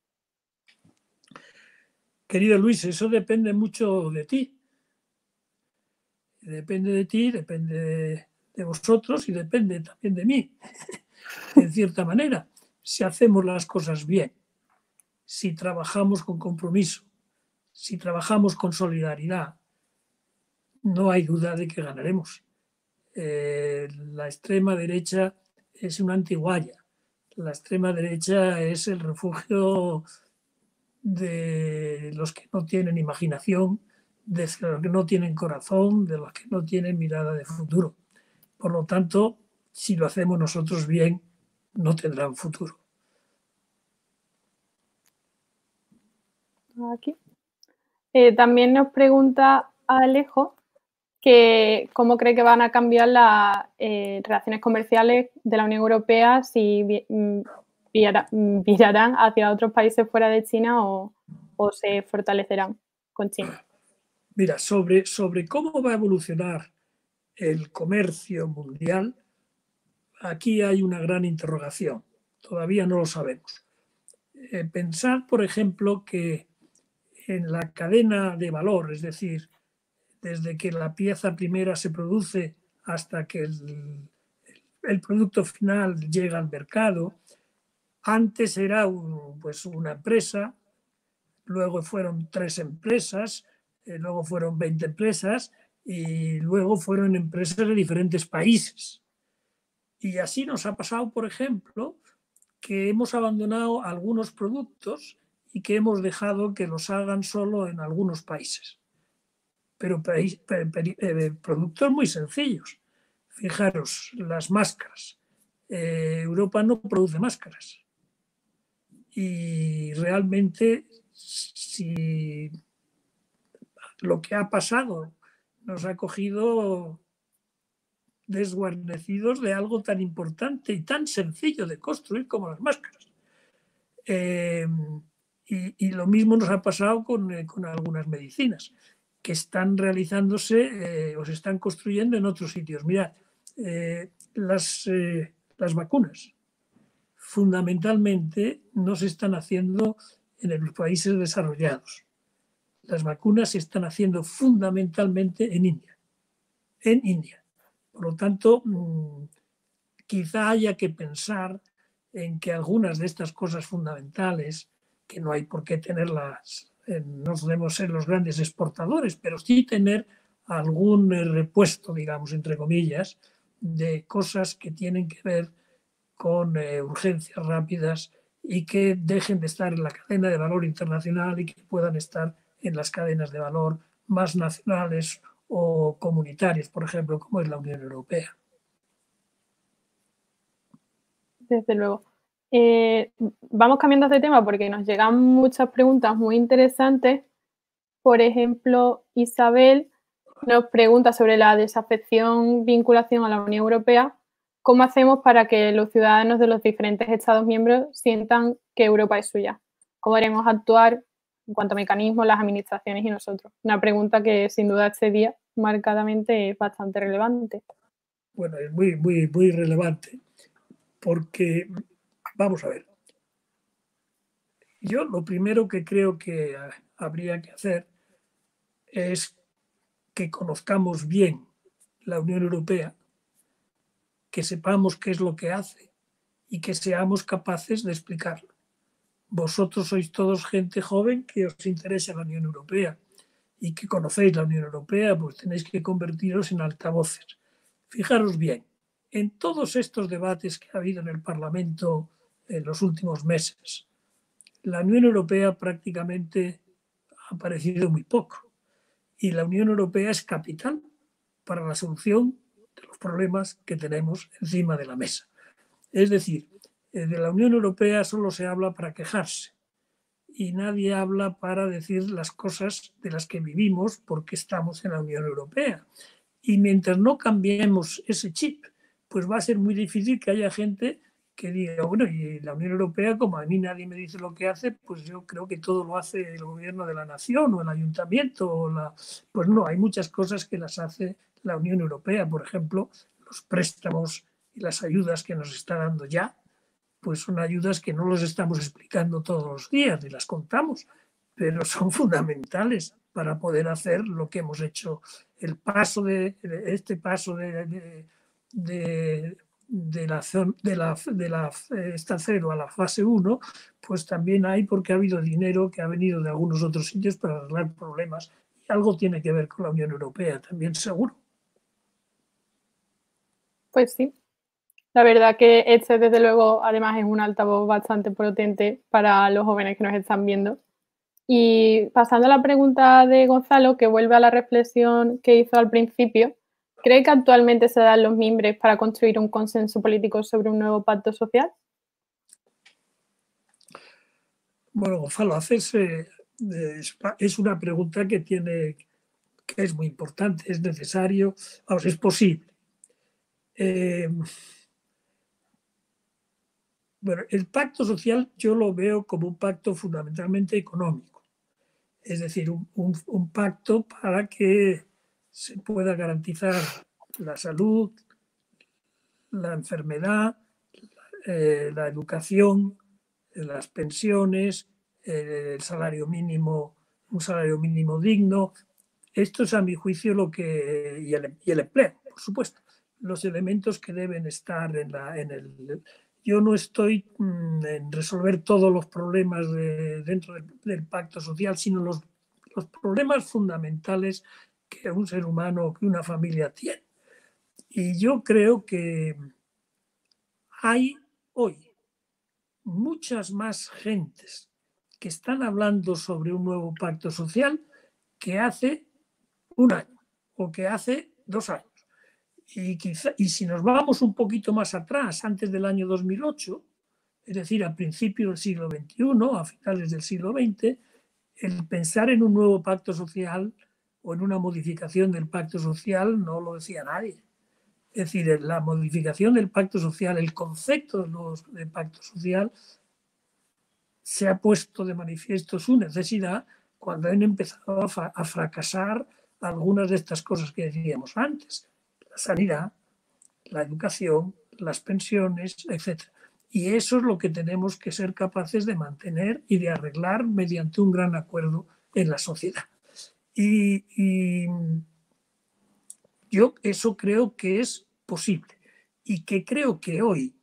Querido Luis, eso depende mucho de ti. Depende de ti, depende de vosotros y depende también de mí, en cierta manera. Si hacemos las cosas bien, si trabajamos con compromiso, si trabajamos con solidaridad, no hay duda de que ganaremos. La extrema derecha es una antiguaya. La extrema derecha es el refugio de los que no tienen imaginación, de los que no tienen corazón, de los que no tienen mirada de futuro. Por lo tanto, si lo hacemos nosotros bien, no tendrán futuro. Aquí. También nos pregunta Alejo que cómo cree que van a cambiar las relaciones comerciales de la Unión Europea, si virarán hacia otros países fuera de China o se fortalecerán con China. Mira, sobre cómo va a evolucionar el comercio mundial, aquí hay una gran interrogación. Todavía no lo sabemos. Pensar, por ejemplo, que en la cadena de valor, es decir, desde que la pieza primera se produce hasta que el producto final llega al mercado, antes era una empresa, luego fueron 3 empresas, luego fueron 20 empresas y luego fueron empresas de diferentes países. Y así nos ha pasado, por ejemplo, que hemos abandonado algunos productos y que hemos dejado que los hagan solo en algunos países. Pero productos muy sencillos. Fijaros, las máscaras. Europa no produce máscaras. Y realmente, si lo que ha pasado nos ha cogido desguarnecidos de algo tan importante y tan sencillo de construir como las máscaras. Y lo mismo nos ha pasado con algunas medicinas que están realizándose o se están construyendo en otros sitios. Mirad, las vacunas fundamentalmente no se están haciendo en los países desarrollados. Las vacunas se están haciendo fundamentalmente en India. En India. Por lo tanto, quizá haya que pensar en que algunas de estas cosas fundamentales, que no hay por qué tenerlas, no debemos ser los grandes exportadores, pero sí tener algún repuesto, digamos, entre comillas, de cosas que tienen que ver con urgencias rápidas y que dejen de estar en la cadena de valor internacional y que puedan estar en las cadenas de valor más nacionales o comunitarias, por ejemplo, como es la Unión Europea. Desde luego. Vamos cambiando de tema porque nos llegan muchas preguntas muy interesantes. Por ejemplo, Isabel nos pregunta sobre la desafección, vinculación a la Unión Europea. ¿Cómo hacemos para que los ciudadanos de los diferentes Estados miembros sientan que Europa es suya? ¿Cómo debemos actuar en cuanto a mecanismos, las administraciones y nosotros? Una pregunta que sin duda este día marcadamente es bastante relevante. Bueno, es muy relevante porque, vamos a ver, yo lo primero que creo que habría que hacer es que conozcamos bien la Unión Europea, que sepamos qué es lo que hace y que seamos capaces de explicarlo. Vosotros sois todos gente joven que os interesa la Unión Europea y que conocéis la Unión Europea, pues tenéis que convertiros en altavoces. Fijaros bien, en todos estos debates que ha habido en el Parlamento en los últimos meses, la Unión Europea prácticamente ha aparecido muy poco. Y la Unión Europea es capital para la solución de los problemas que tenemos encima de la mesa. Es decir, de la Unión Europea solo se habla para quejarse y nadie habla para decir las cosas de las que vivimos porque estamos en la Unión Europea. Y mientras no cambiemos ese chip, pues va a ser muy difícil que haya gente que diga, bueno, y la Unión Europea, como a mí nadie me dice lo que hace, pues yo creo que todo lo hace el gobierno de la nación o el ayuntamiento. Pues no, hay muchas cosas que las hace la Unión Europea. Por ejemplo, los préstamos y las ayudas que nos está dando ya, pues son ayudas que no los estamos explicando todos los días ni las contamos, pero son fundamentales para poder hacer lo que hemos hecho. El paso este paso de esta cero a la fase 1, pues también hay porque ha habido dinero que ha venido de algunos otros sitios para arreglar problemas. Y algo tiene que ver con la Unión Europea, también seguro. Pues sí. La verdad que este, desde luego, además es un altavoz bastante potente para los jóvenes que nos están viendo. Y pasando a la pregunta de Gonzalo, que vuelve a la reflexión que hizo al principio, ¿cree que actualmente se dan los mimbres para construir un consenso político sobre un nuevo pacto social? Bueno, Gonzalo, es una pregunta que es muy importante, es necesario, vamos, es posible. Bueno, el pacto social yo lo veo como un pacto fundamentalmente económico, es decir, un pacto para que se pueda garantizar la salud, la enfermedad, la educación, las pensiones, el salario mínimo, un salario mínimo digno. Esto es, a mi juicio, y el empleo, por supuesto, los elementos que deben estar en el... Yo no estoy en resolver todos los problemas dentro del pacto social, sino los problemas fundamentales que un ser humano, que una familia tiene. Y yo creo que hay hoy muchas más gentes que están hablando sobre un nuevo pacto social que hace un año o que hace 2 años. Y si nos vamos un poquito más atrás, antes del año 2008, es decir, a principios del siglo XXI, a finales del siglo XX, el pensar en un nuevo pacto social o en una modificación del pacto social no lo decía nadie. Es decir, la modificación del pacto social, el concepto del pacto social, se ha puesto de manifiesto su necesidad cuando han empezado a fracasar algunas de estas cosas que decíamos antes. La sanidad, la educación, las pensiones, etc. Y eso es lo que tenemos que ser capaces de mantener y de arreglar mediante un gran acuerdo en la sociedad. Y yo eso creo que es posible y que creo que hoy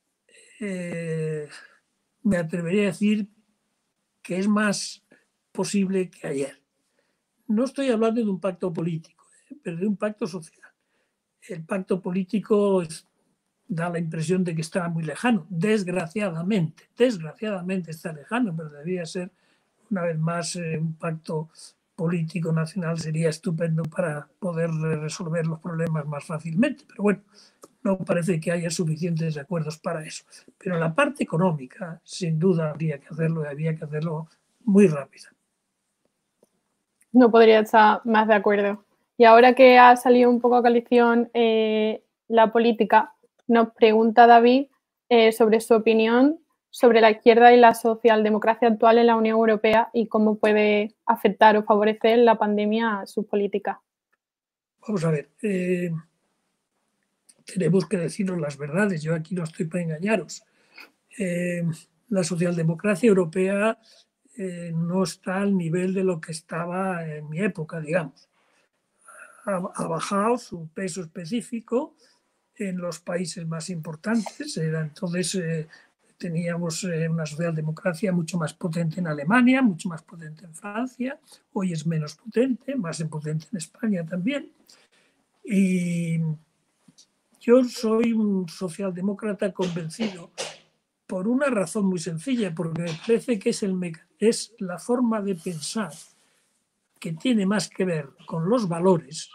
me atrevería a decir que es más posible que ayer. No estoy hablando de un pacto político, pero de un pacto social. El pacto político da la impresión de que está muy lejano. Desgraciadamente está lejano, pero debería ser, una vez más, un pacto político nacional sería estupendo para poder resolver los problemas más fácilmente. Pero bueno, no parece que haya suficientes acuerdos para eso. Pero la parte económica, sin duda, habría que hacerlo y había que hacerlo muy rápido. No podría estar más de acuerdo. Y ahora que ha salido un poco a coalición la política, nos pregunta David sobre su opinión sobre la izquierda y la socialdemocracia actual en la Unión Europea y cómo puede afectar o favorecer la pandemia a sus políticas. Vamos a ver, tenemos que deciros las verdades, yo aquí no estoy para engañaros. La socialdemocracia europea no está al nivel de lo que estaba en mi época, digamos. Ha bajado su peso específico en los países más importantes. Entonces teníamos una socialdemocracia mucho más potente en Alemania, mucho más potente en Francia. Hoy es menos potente, más potente en España también. Y yo soy un socialdemócrata convencido por una razón muy sencilla, porque me parece que es la forma de pensar que tiene más que ver con los valores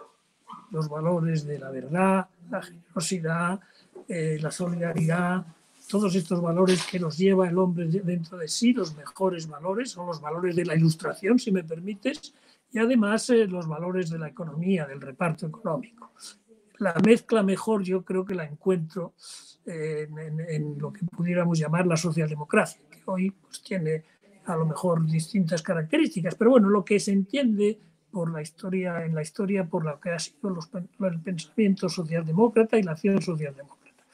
de la verdad, la generosidad, la solidaridad, todos estos valores que nos lleva el hombre dentro de sí, los mejores valores, son los valores de la Ilustración, si me permites, y además los valores de la economía, del reparto económico. La mezcla mejor yo creo que la encuentro en lo que pudiéramos llamar la socialdemocracia, que hoy pues, tiene a lo mejor distintas características, pero bueno, lo que se entiende en la historia por lo que ha sido el pensamiento socialdemócrata y la acción socialdemócrata.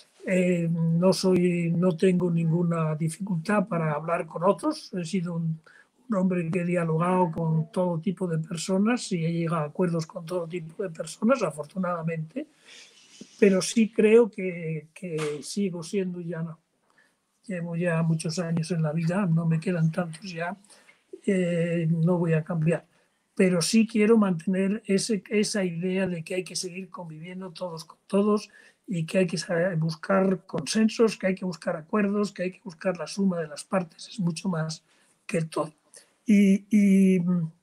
No tengo ninguna dificultad para hablar con otros, he sido un hombre que he dialogado con todo tipo de personas y he llegado a acuerdos con todo tipo de personas, afortunadamente, pero sí creo que sigo siendo llevo ya muchos años en la vida, no me quedan tantos ya, no voy a cambiar. Pero sí quiero mantener esa idea de que hay que seguir conviviendo todos con todos y que hay que buscar consensos, que hay que buscar acuerdos, que hay que buscar la suma de las partes, es mucho más que el todo. Y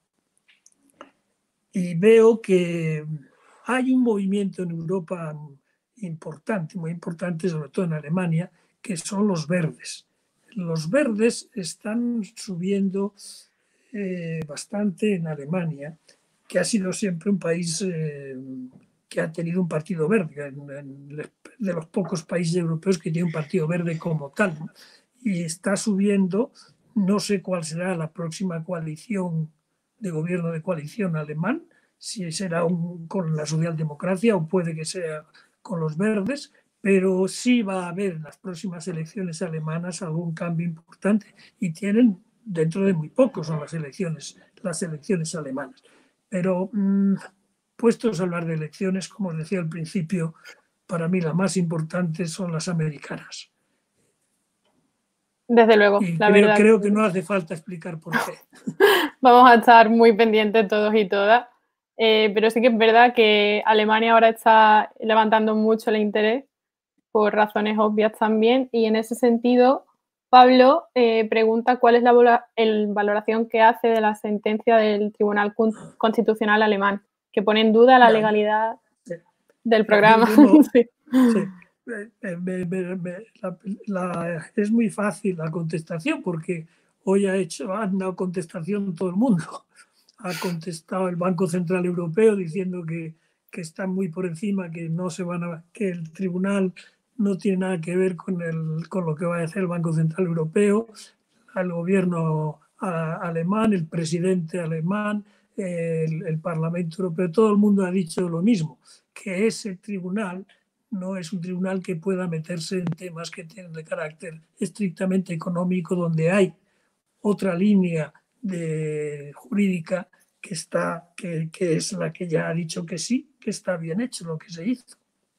veo que hay un movimiento en Europa importante, muy importante, sobre todo en Alemania, que son los verdes. Los verdes están subiendo bastante en Alemania, que ha sido siempre un país que ha tenido un partido verde, de los pocos países europeos que tiene un partido verde como tal, ¿no? Y está subiendo, no sé cuál será la próxima coalición de gobierno de coalición alemán, si será con la socialdemocracia o puede que sea con los verdes, pero sí va a haber en las próximas elecciones alemanas algún cambio importante y tienen dentro de muy poco son las elecciones alemanas. Pero puestos a hablar de elecciones, como os decía al principio, para mí las más importantes son las americanas. Desde luego, y la verdad. Creo que no hace falta explicar por qué. Vamos a estar muy pendientes todos y todas, pero sí que es verdad que Alemania ahora está levantando mucho el interés por razones obvias también y en ese sentido Pablo pregunta cuál es la valoración que hace de la sentencia del Tribunal Constitucional alemán, que pone en duda la legalidad. del programa. Sí. Sí. Es muy fácil la contestación porque hoy ha dado contestación todo el mundo. Ha contestado el Banco Central Europeo diciendo que están muy por encima, que no se que el tribunal no tiene nada que ver con lo que va a hacer el Banco Central Europeo, al gobierno alemán, el presidente alemán, el Parlamento Europeo, todo el mundo ha dicho lo mismo, que ese tribunal no es un tribunal que pueda meterse en temas que tienen de carácter estrictamente económico, donde hay otra línea jurídica que es la que ya ha dicho que sí, que está bien hecho lo que se hizo.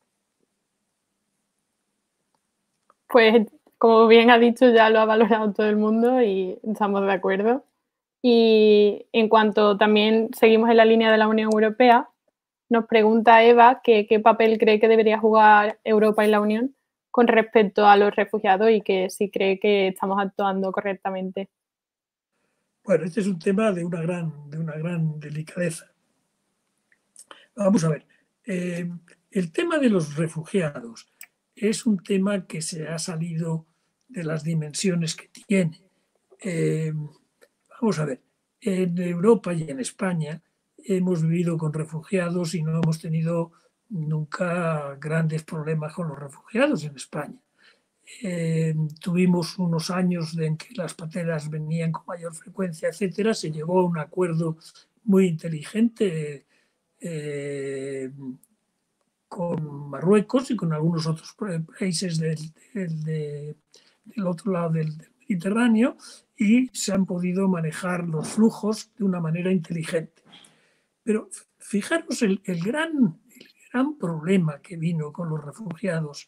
Pues, como bien ha dicho, ya lo ha valorado todo el mundo y estamos de acuerdo. Y en cuanto también seguimos en la línea de la Unión Europea, nos pregunta Eva qué papel cree que debería jugar Europa y la Unión con respecto a los refugiados y que si cree que estamos actuando correctamente. Bueno, este es un tema de una gran delicadeza. Vamos a ver, el tema de los refugiados es un tema que se ha salido de las dimensiones que tiene. Vamos a ver, en Europa y en España hemos vivido con refugiados y no hemos tenido nunca grandes problemas con los refugiados en España. Tuvimos unos años en que las pateras venían con mayor frecuencia, etcétera. Se llegó a un acuerdo muy inteligente con Marruecos y con algunos otros países del otro lado del Mediterráneo, y se han podido manejar los flujos de una manera inteligente. Pero fijaros el gran problema que vino con los refugiados,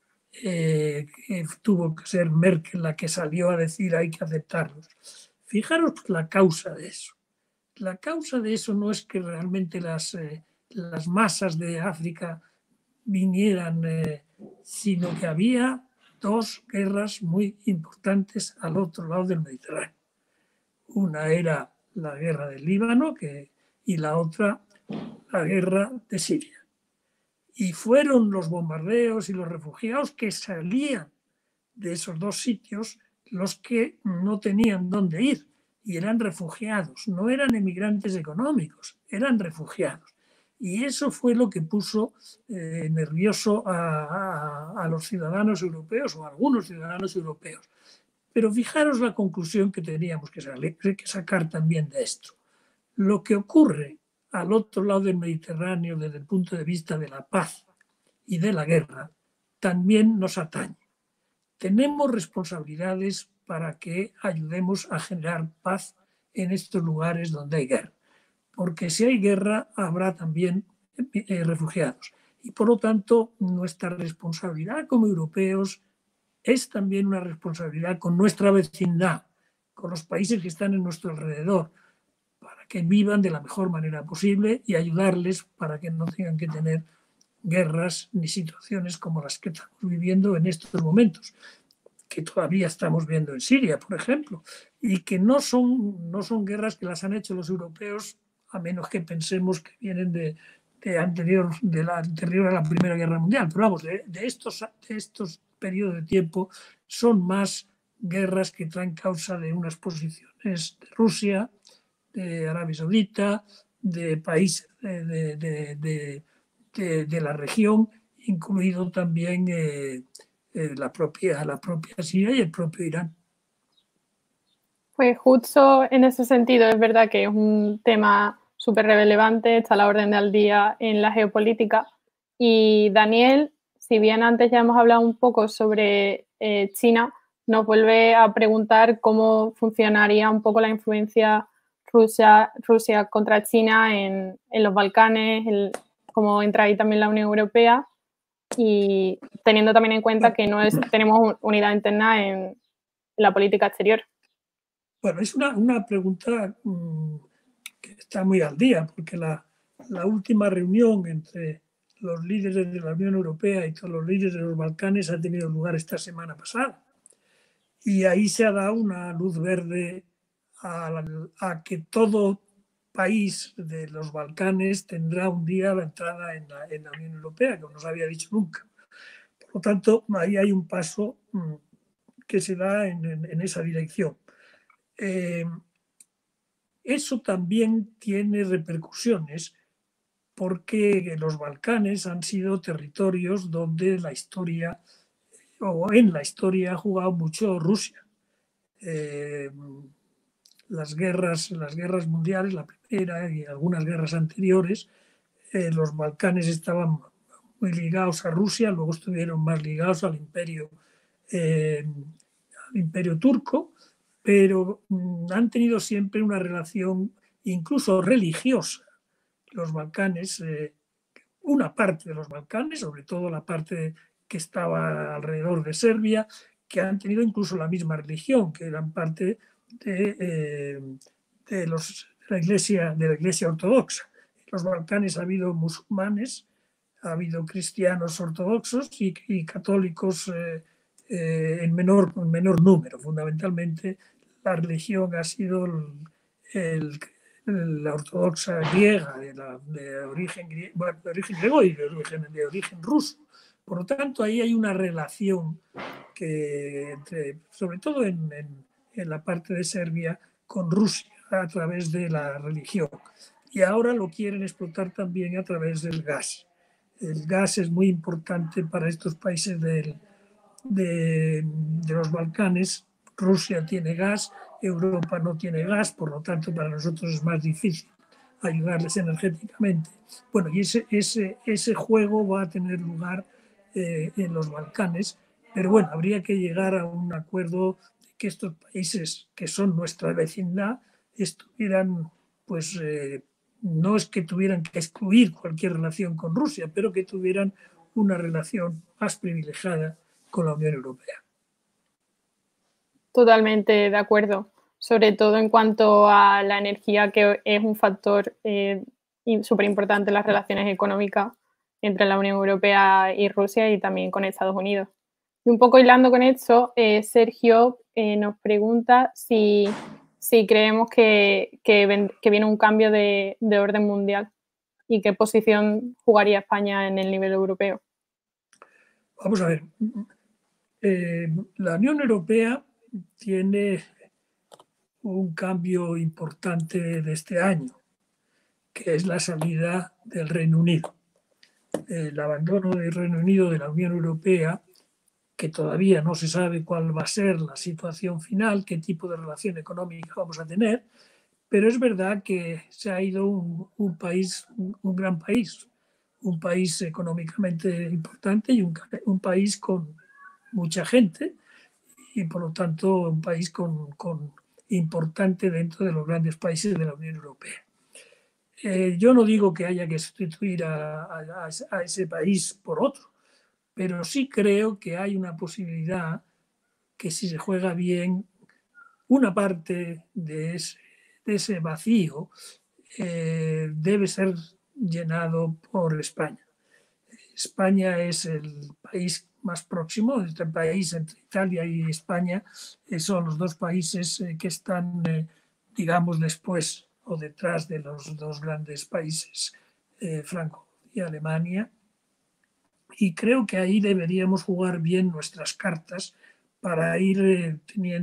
que tuvo que ser Merkel la que salió a decir hay que aceptarlos. Fijaros la causa de eso. La causa de eso no es que realmente las masas de África vinieran, sino que había dos guerras muy importantes al otro lado del Mediterráneo. Una era la guerra del Líbano y la otra la guerra de Siria. Y fueron los bombardeos y los refugiados que salían de esos dos sitios los que no tenían dónde ir, y eran refugiados, no eran emigrantes económicos, eran refugiados. Y eso fue lo que puso nervioso a los ciudadanos europeos, o a algunos ciudadanos europeos. Pero fijaros la conclusión que teníamos que sacar también de esto. Lo que ocurre al otro lado del Mediterráneo desde el punto de vista de la paz y de la guerra también nos atañe. Tenemos responsabilidades para que ayudemos a generar paz en estos lugares donde hay guerra, porque si hay guerra habrá también refugiados. Y por lo tanto, nuestra responsabilidad como europeos es también una responsabilidad con nuestra vecindad, con los países que están en nuestro alrededor, para que vivan de la mejor manera posible y ayudarles para que no tengan que tener guerras ni situaciones como las que estamos viviendo en estos momentos, que todavía estamos viendo en Siria, por ejemplo, y que no son guerras que las han hecho los europeos, a menos que pensemos que vienen de anterior a la Primera Guerra Mundial. Pero vamos, de estos periodos de tiempo son más guerras que traen causa de unas posiciones de Rusia, de Arabia Saudita, de países de la región, incluido también la propia Siria y el propio Irán. Pues justo en ese sentido es verdad que es un tema súper relevante, está a la orden del día en la geopolítica. Y Daniel, si bien antes ya hemos hablado un poco sobre China, nos vuelve a preguntar cómo funcionaría un poco la influencia Rusia contra China en los Balcanes, cómo entra ahí también la Unión Europea, y teniendo también en cuenta que tenemos unidad interna en la política exterior. Bueno, es una pregunta que está muy al día, porque la última reunión entre los líderes de la Unión Europea y todos los líderes de los Balcanes ha tenido lugar esta semana pasada. Y ahí se ha dado una luz verde a que todo país de los Balcanes tendrá un día la entrada en la Unión Europea, que no se había dicho nunca. Por lo tanto, ahí hay un paso que se da en esa dirección. Eso también tiene repercusiones porque los Balcanes han sido territorios donde la historia, o en la historia, ha jugado mucho Rusia. Las guerras mundiales, la primera y algunas guerras anteriores, los Balcanes estaban muy ligados a Rusia, luego estuvieron más ligados al imperio turco, pero han tenido siempre una relación incluso religiosa. Los Balcanes, una parte de los Balcanes, sobre todo la parte que estaba alrededor de Serbia, que han tenido incluso la misma religión, que eran parte de la iglesia ortodoxa. En los Balcanes ha habido musulmanes, ha habido cristianos ortodoxos y católicos en menor número. Fundamentalmente la religión ha sido la ortodoxa griega, de origen griego y de origen ruso. Por lo tanto, ahí hay una relación sobre todo en la parte de Serbia, con Rusia a través de la religión. Y ahora lo quieren explotar también a través del gas. El gas es muy importante para estos países de los Balcanes. Rusia tiene gas, Europa no tiene gas, por lo tanto para nosotros es más difícil ayudarles energéticamente. Bueno, y ese juego va a tener lugar en los Balcanes, pero bueno, habría que llegar a un acuerdo de que estos países que son nuestra vecindad estuvieran, pues no es que tuvieran que excluir cualquier relación con Rusia, pero que tuvieran una relación más privilegiada con la Unión Europea. Totalmente de acuerdo, sobre todo en cuanto a la energía, que es un factor súper importante en las relaciones económicas entre la Unión Europea y Rusia y también con Estados Unidos. Y un poco hilando con esto, Sergio nos pregunta si creemos que viene un cambio de orden mundial y qué posición jugaría España en el nivel europeo. Vamos a ver, la Unión Europea tiene un cambio importante de este año, que es la salida del Reino Unido. El abandono del Reino Unido de la Unión Europea, que todavía no se sabe cuál va a ser la situación final, qué tipo de relación económica vamos a tener, pero es verdad que se ha ido un gran país, un país económicamente importante y un país con mucha gente y por lo tanto un país importante dentro de los grandes países de la Unión Europea. Yo no digo que haya que sustituir a ese país por otro, pero sí creo que hay una posibilidad que si se juega bien, una parte de ese vacío debe ser llenado por España. España es el país más próximo, este país entre Italia y España son los dos países que están, digamos, después o detrás de los dos grandes países, Francia y Alemania. Y creo que ahí deberíamos jugar bien nuestras cartas para ir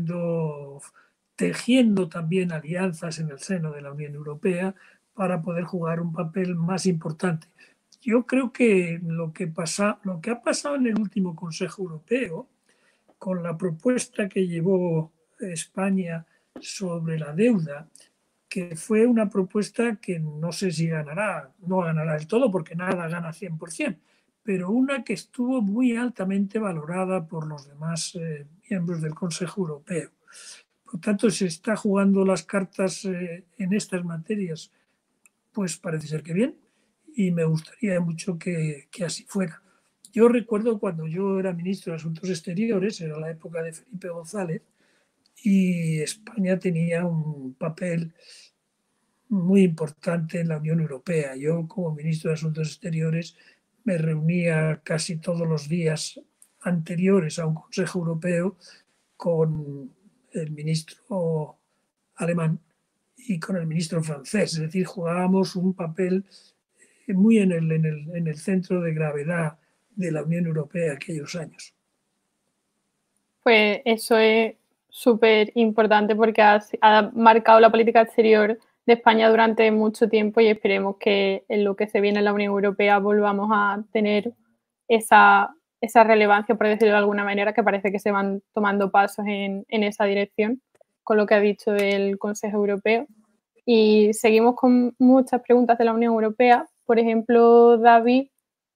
tejiendo también alianzas en el seno de la Unión Europea para poder jugar un papel más importante. Yo creo que lo que ha pasado en el último Consejo Europeo, con la propuesta que llevó España sobre la deuda, que fue una propuesta que no sé si no ganará del todo porque nada gana 100%, pero una que estuvo muy altamente valorada por los demás miembros del Consejo Europeo. Por tanto, se está jugando las cartas en estas materias, pues parece ser que bien, y me gustaría mucho que así fuera. Yo recuerdo cuando yo era ministro de Asuntos Exteriores, era la época de Felipe González, y España tenía un papel muy importante en la Unión Europea. Yo, como ministro de Asuntos Exteriores, me reunía casi todos los días anteriores a un Consejo Europeo con el ministro alemán y con el ministro francés. Es decir, jugábamos un papel muy en el centro de gravedad de la Unión Europea aquellos años. Pues eso es súper importante porque ha marcado la política exterior de España durante mucho tiempo y esperemos que en lo que se viene en la Unión Europea volvamos a tener esa relevancia, por decirlo de alguna manera, que parece que se van tomando pasos en esa dirección, con lo que ha dicho del Consejo Europeo. Y seguimos con muchas preguntas de la Unión Europea. Por ejemplo, David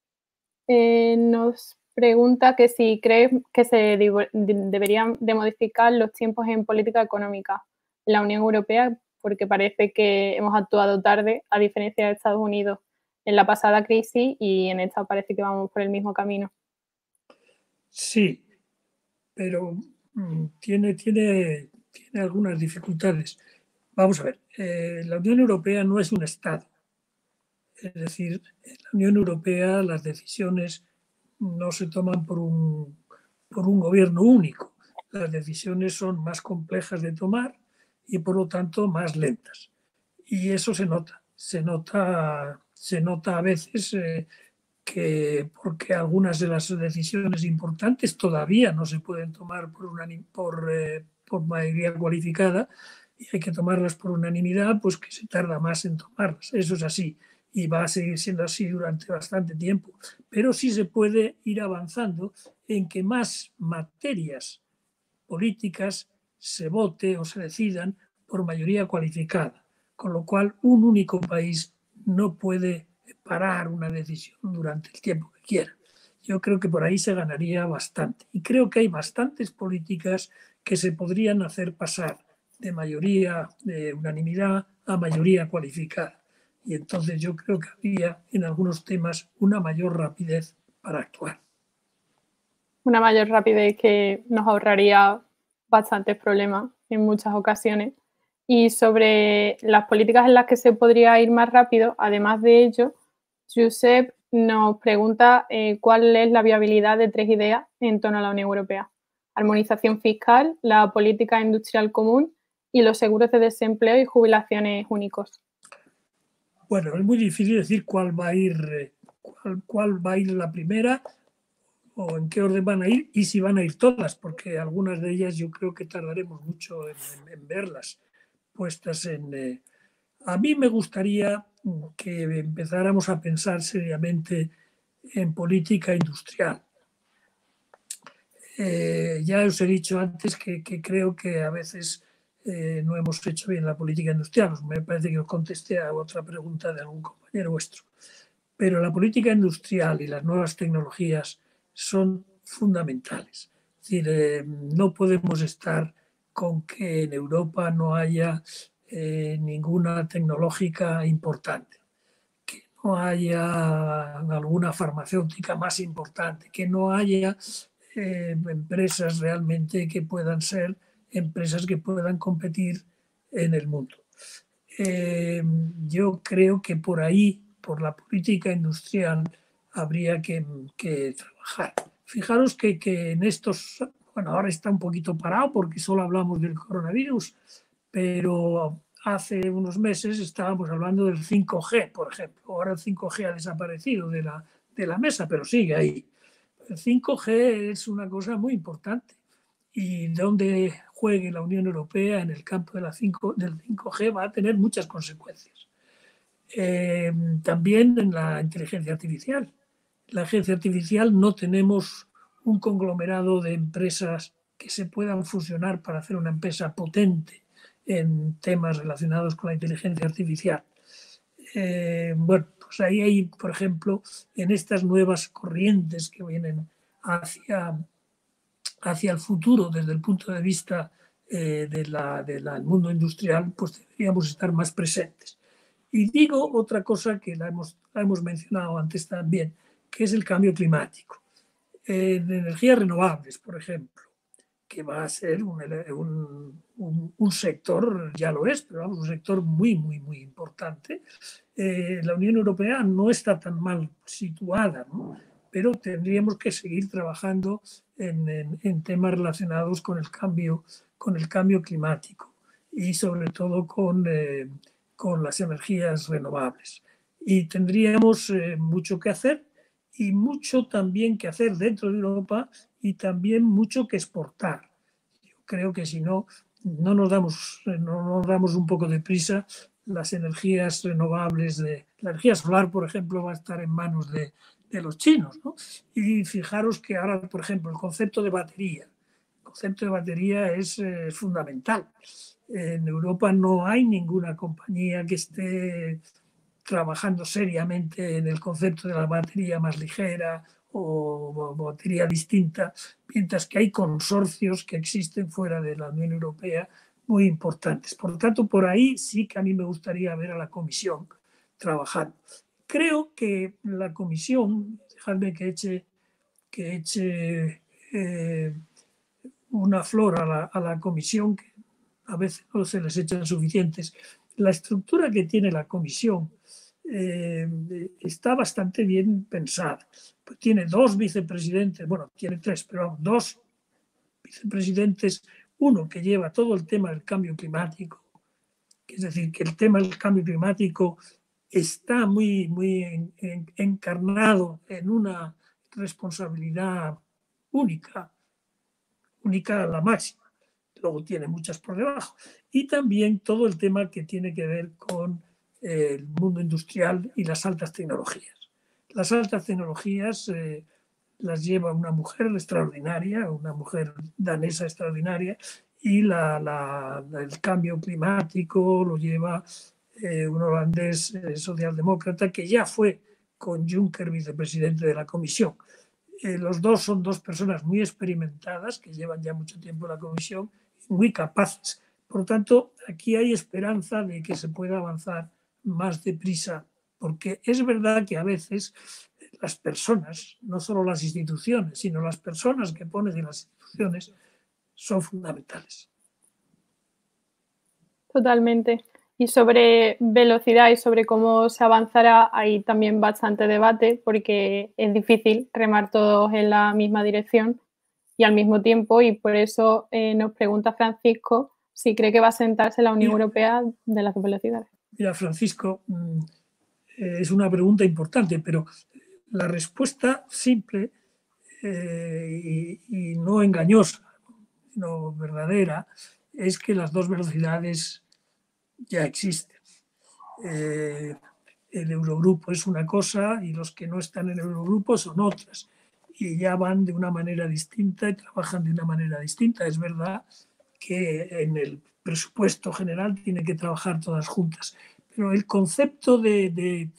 nos pregunta que si crees que se deberían de modificar los tiempos en política económica en la Unión Europea, porque parece que hemos actuado tarde, a diferencia de Estados Unidos en la pasada crisis, y en esta parece que vamos por el mismo camino. Sí, pero tiene algunas dificultades. Vamos a ver, la Unión Europea no es un Estado. Es decir, en la Unión Europea las decisiones no se toman por un gobierno único. Las decisiones son más complejas de tomar y por lo tanto más lentas. Y eso se nota. Se nota a veces porque algunas de las decisiones importantes todavía no se pueden tomar por mayoría cualificada y hay que tomarlas por unanimidad, pues que se tarda más en tomarlas. Eso es así. Y va a seguir siendo así durante bastante tiempo. Pero sí se puede ir avanzando en que más materias políticas se vote o se decidan por mayoría cualificada, con lo cual un único país no puede parar una decisión durante el tiempo que quiera. Yo creo que por ahí se ganaría bastante. Y creo que hay bastantes políticas que se podrían hacer pasar de mayoría, de unanimidad, a mayoría cualificada. Y entonces yo creo que habría en algunos temas una mayor rapidez para actuar. Una mayor rapidez que nos ahorraría bastantes problemas en muchas ocasiones. Y sobre las políticas en las que se podría ir más rápido, además de ello, Josep nos pregunta cuál es la viabilidad de 3 ideas en torno a la Unión Europea. Armonización fiscal, la política industrial común y los seguros de desempleo y jubilaciones únicos. Bueno, es muy difícil decir cuál va a ir la primera o en qué orden van a ir y si van a ir todas, porque algunas de ellas yo creo que tardaremos mucho en verlas puestas en... A mí me gustaría que empezáramos a pensar seriamente en política industrial. Ya os he dicho antes que creo que a veces no hemos hecho bien la política industrial. Me parece que os contesté a otra pregunta de algún compañero vuestro. Pero la política industrial y las nuevas tecnologías son fundamentales. Es decir, no podemos estar con que en Europa no haya ninguna tecnológica importante, que no haya alguna farmacéutica más importante, que no haya empresas realmente que puedan ser empresas que puedan competir en el mundo. Yo creo que por ahí, por la política industrial, habría que trabajar. Fijaros que en estos, bueno, ahora está un poquito parado porque solo hablamos del coronavirus, pero hace unos meses estábamos hablando del 5G, por ejemplo. Ahora el 5G ha desaparecido de la mesa, pero sigue ahí. El 5G es una cosa muy importante y donde juegue la Unión Europea en el campo del 5G va a tener muchas consecuencias. También en la inteligencia artificial. La inteligencia artificial no tenemos un conglomerado de empresas que se puedan fusionar para hacer una empresa potente en temas relacionados con la inteligencia artificial. Bueno, pues ahí hay, por ejemplo, en estas nuevas corrientes que vienen hacia el futuro desde el punto de vista del mundo industrial, pues deberíamos estar más presentes. Y digo otra cosa que la hemos mencionado antes también, que es el cambio climático. En energías renovables, por ejemplo, que va a ser un sector, ya lo es, pero vamos, un sector muy, muy, muy importante. La Unión Europea no está tan mal situada, ¿no? Pero tendríamos que seguir trabajando en temas relacionados con el cambio climático. y sobre todo con las energías renovables. Y tendríamos mucho que hacer y mucho también que hacer dentro de Europa y también mucho que exportar. Yo creo que si no nos damos un poco de prisa, las energías renovables, la energía solar, por ejemplo, va a estar en manos de los chinos, ¿no? Y fijaros que ahora, por ejemplo, el concepto de batería. El concepto de batería es fundamental. En Europa no hay ninguna compañía que esté trabajando seriamente en el concepto de la batería más ligera o batería distinta, mientras que hay consorcios que existen fuera de la Unión Europea muy importantes. Por lo tanto, por ahí sí que a mí me gustaría ver a la Comisión trabajando. Creo que la Comisión, dejadme que eche una flor a la Comisión, que a veces no se les echan suficientes. La estructura que tiene la Comisión está bastante bien pensada. Pues tiene 2 vicepresidentes, bueno, tiene 3, pero vamos, 2 vicepresidentes, uno que lleva todo el tema del cambio climático, es decir, que el tema del cambio climático está muy encarnado en una responsabilidad única a la máxima. Luego tiene muchas por debajo. Y también todo el tema que tiene que ver con el mundo industrial y las altas tecnologías. Las altas tecnologías las lleva una mujer extraordinaria, una mujer danesa extraordinaria, y el cambio climático lo lleva un holandés socialdemócrata que ya fue con Juncker vicepresidente de la Comisión. Los dos son 2 personas muy experimentadas que llevan ya mucho tiempo en la Comisión, muy capaces. Por lo tanto, aquí hay esperanza de que se pueda avanzar más deprisa, porque es verdad que a veces las personas, no solo las instituciones, sino las personas que ponen en las instituciones, son fundamentales. Totalmente. Y sobre velocidad y sobre cómo se avanzará, hay también bastante debate porque es difícil remar todos en la misma dirección y al mismo tiempo, y por eso nos pregunta Francisco si cree que va a sentarse la Unión Europea de las velocidades. Mira, Francisco, es una pregunta importante, pero la respuesta simple y no engañosa, sino verdadera, es que las 2 velocidades ya existen. El Eurogrupo es una cosa y los que no están en el Eurogrupo son otras. Y ya van de una manera distinta y trabajan de una manera distinta. Es verdad que en el presupuesto general tienen que trabajar todas juntas. Pero el concepto de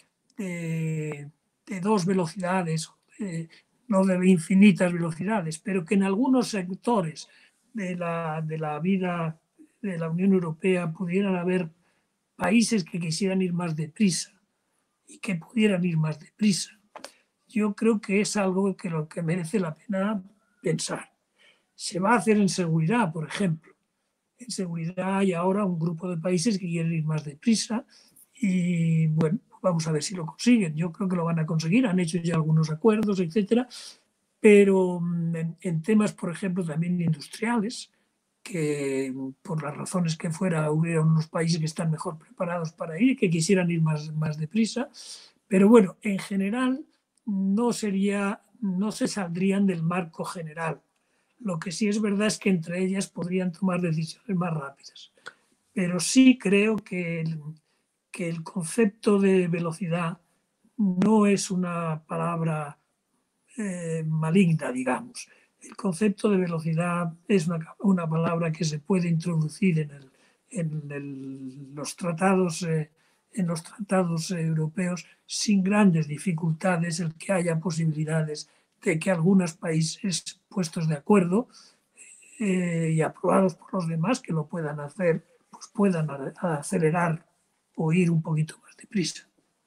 2 velocidades, no de infinitas velocidades, pero que en algunos sectores de la vida de la Unión Europea pudieran haber países que quisieran ir más deprisa y que pudieran ir más deprisa. Yo creo que es algo que lo que merece la pena pensar. Se va a hacer en seguridad, por ejemplo. En seguridad hay ahora un grupo de países que quieren ir más deprisa y, bueno, vamos a ver si lo consiguen. Yo creo que lo van a conseguir. Han hecho ya algunos acuerdos, etcétera. Pero en temas, por ejemplo, también industriales, que por las razones que fuera hubiera unos países que están mejor preparados para ir, que quisieran ir más deprisa. Pero bueno, en general no se saldrían del marco general. Lo que sí es verdad es que entre ellas podrían tomar decisiones más rápidas. Pero sí creo que el concepto de velocidad no es una palabra maligna, digamos. El concepto de velocidad es una palabra que se puede introducir en los tratados europeos sin grandes dificultades, el que haya posibilidades de que algunos países puestos de acuerdo y aprobados por los demás que lo puedan hacer, pues puedan acelerar o ir un poquito más deprisa.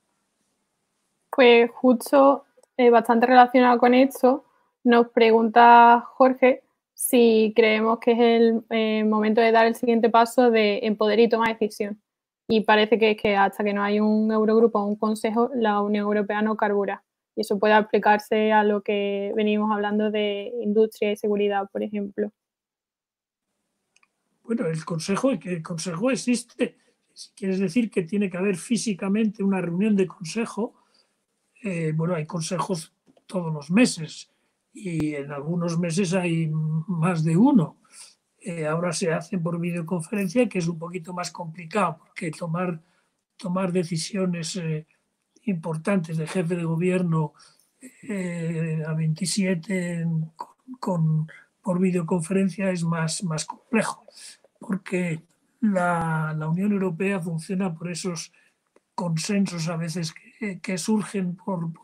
Pues justo bastante relacionado con esto, nos pregunta Jorge si creemos que es el momento de dar el siguiente paso de empoderar y tomar decisión. Y parece que es que hasta que no hay un Eurogrupo o un Consejo, la Unión Europea no carbura. Y eso puede aplicarse a lo que venimos hablando de industria y seguridad, por ejemplo. Bueno, el Consejo existe. Si quieres decir que tiene que haber físicamente una reunión de Consejo, bueno, hay consejos todos los meses y en algunos meses hay más de uno. Ahora se hacen por videoconferencia, que es un poquito más complicado, porque tomar decisiones importantes de jefe de gobierno a 27 por videoconferencia es más complejo, porque la Unión Europea funciona por esos consensos a veces que surgen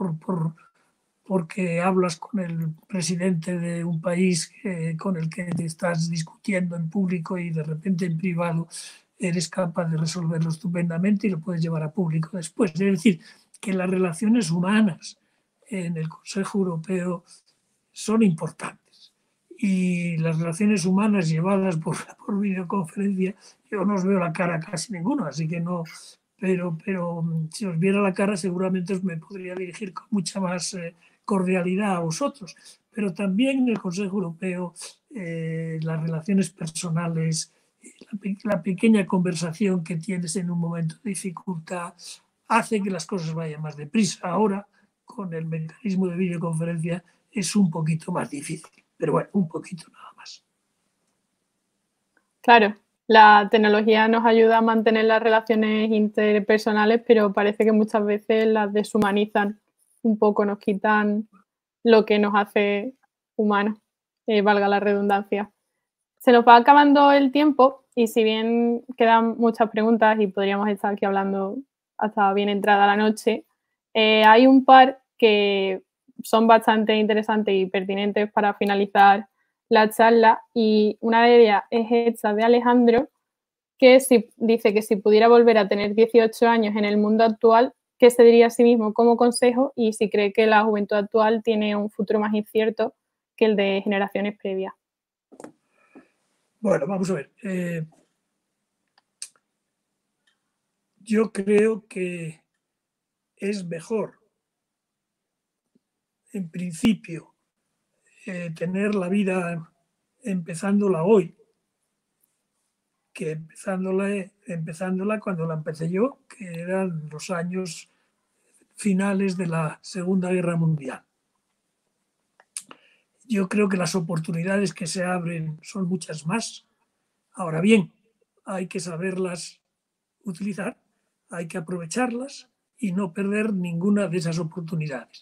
porque hablas con el presidente de un país con el que te estás discutiendo en público y de repente en privado eres capaz de resolverlo estupendamente y lo puedes llevar a público después. Es decir, que las relaciones humanas en el Consejo Europeo son importantes. Y las relaciones humanas llevadas por videoconferencia, yo no os veo la cara casi ninguno, así que no, pero si os viera la cara seguramente os me podría dirigir con mucha más cordialidad a vosotros. Pero también en el Consejo Europeo las relaciones personales, la pequeña conversación que tienes en un momento de dificultad hace que las cosas vayan más deprisa. Ahora, con el mecanismo de videoconferencia, es un poquito más difícil. Pero bueno, un poquito nada más. Claro, la tecnología nos ayuda a mantener las relaciones interpersonales, pero parece que muchas veces las deshumanizan un poco, nos quitan lo que nos hace humanos, valga la redundancia. Se nos va acabando el tiempo y si bien quedan muchas preguntas y podríamos estar aquí hablando hasta bien entrada la noche, hay un par que son bastante interesantes y pertinentes para finalizar la charla y una de ellas es esta de Alejandro, que dice que si pudiera volver a tener 18 años en el mundo actual, ¿qué se diría a sí mismo como consejo y si cree que la juventud actual tiene un futuro más incierto que el de generaciones previas? Bueno, vamos a ver. Yo creo que es mejor, en principio, tener la vida empezándola hoy que empezándola cuando la empecé yo, que eran los años finales de la Segunda Guerra Mundial. Yo creo que las oportunidades que se abren son muchas más. Ahora bien, hay que saberlas utilizar, hay que aprovecharlas y no perder ninguna de esas oportunidades.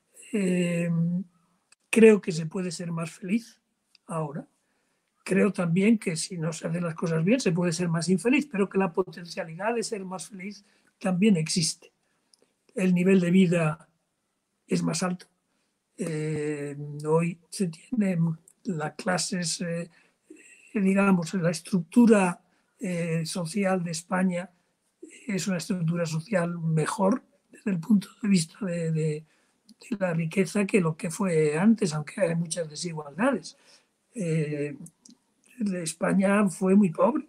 Creo que se puede ser más feliz ahora. Creo también que si no se hacen las cosas bien se puede ser más infeliz, pero que la potencialidad de ser más feliz también existe. El nivel de vida es más alto. Hoy se tiene las clases, digamos, la estructura social de España es una estructura social mejor desde el punto de vista de la riqueza que lo que fue antes, aunque hay muchas desigualdades. España fue muy pobre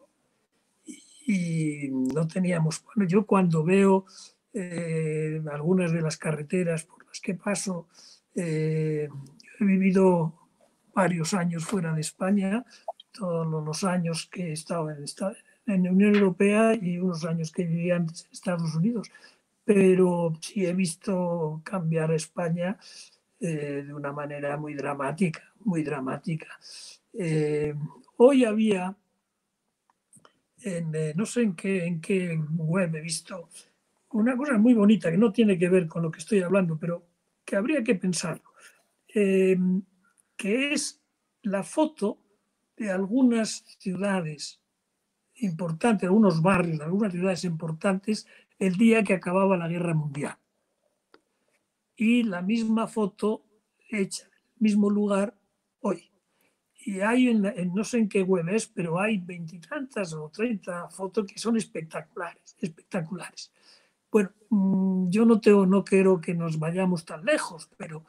y no teníamos... Bueno, yo cuando veo algunas de las carreteras por las que paso, yo he vivido varios años fuera de España, todos los años que he estado en la Unión Europea y unos años que vivía antes en Estados Unidos, pero sí he visto cambiar España de una manera muy dramática, muy dramática. Hoy había, no sé en qué web he visto, una cosa muy bonita que no tiene que ver con lo que estoy hablando, pero que habría que pensarlo, que es la foto de algunas ciudades importantes, algunos barrios, algunas ciudades importantes, el día que acababa la Guerra Mundial. Y la misma foto hecha en el mismo lugar hoy. Y hay, no sé en qué web es, pero hay 20 y tantas o 30 fotos que son espectaculares, espectaculares. Bueno, yo no quiero que nos vayamos tan lejos, pero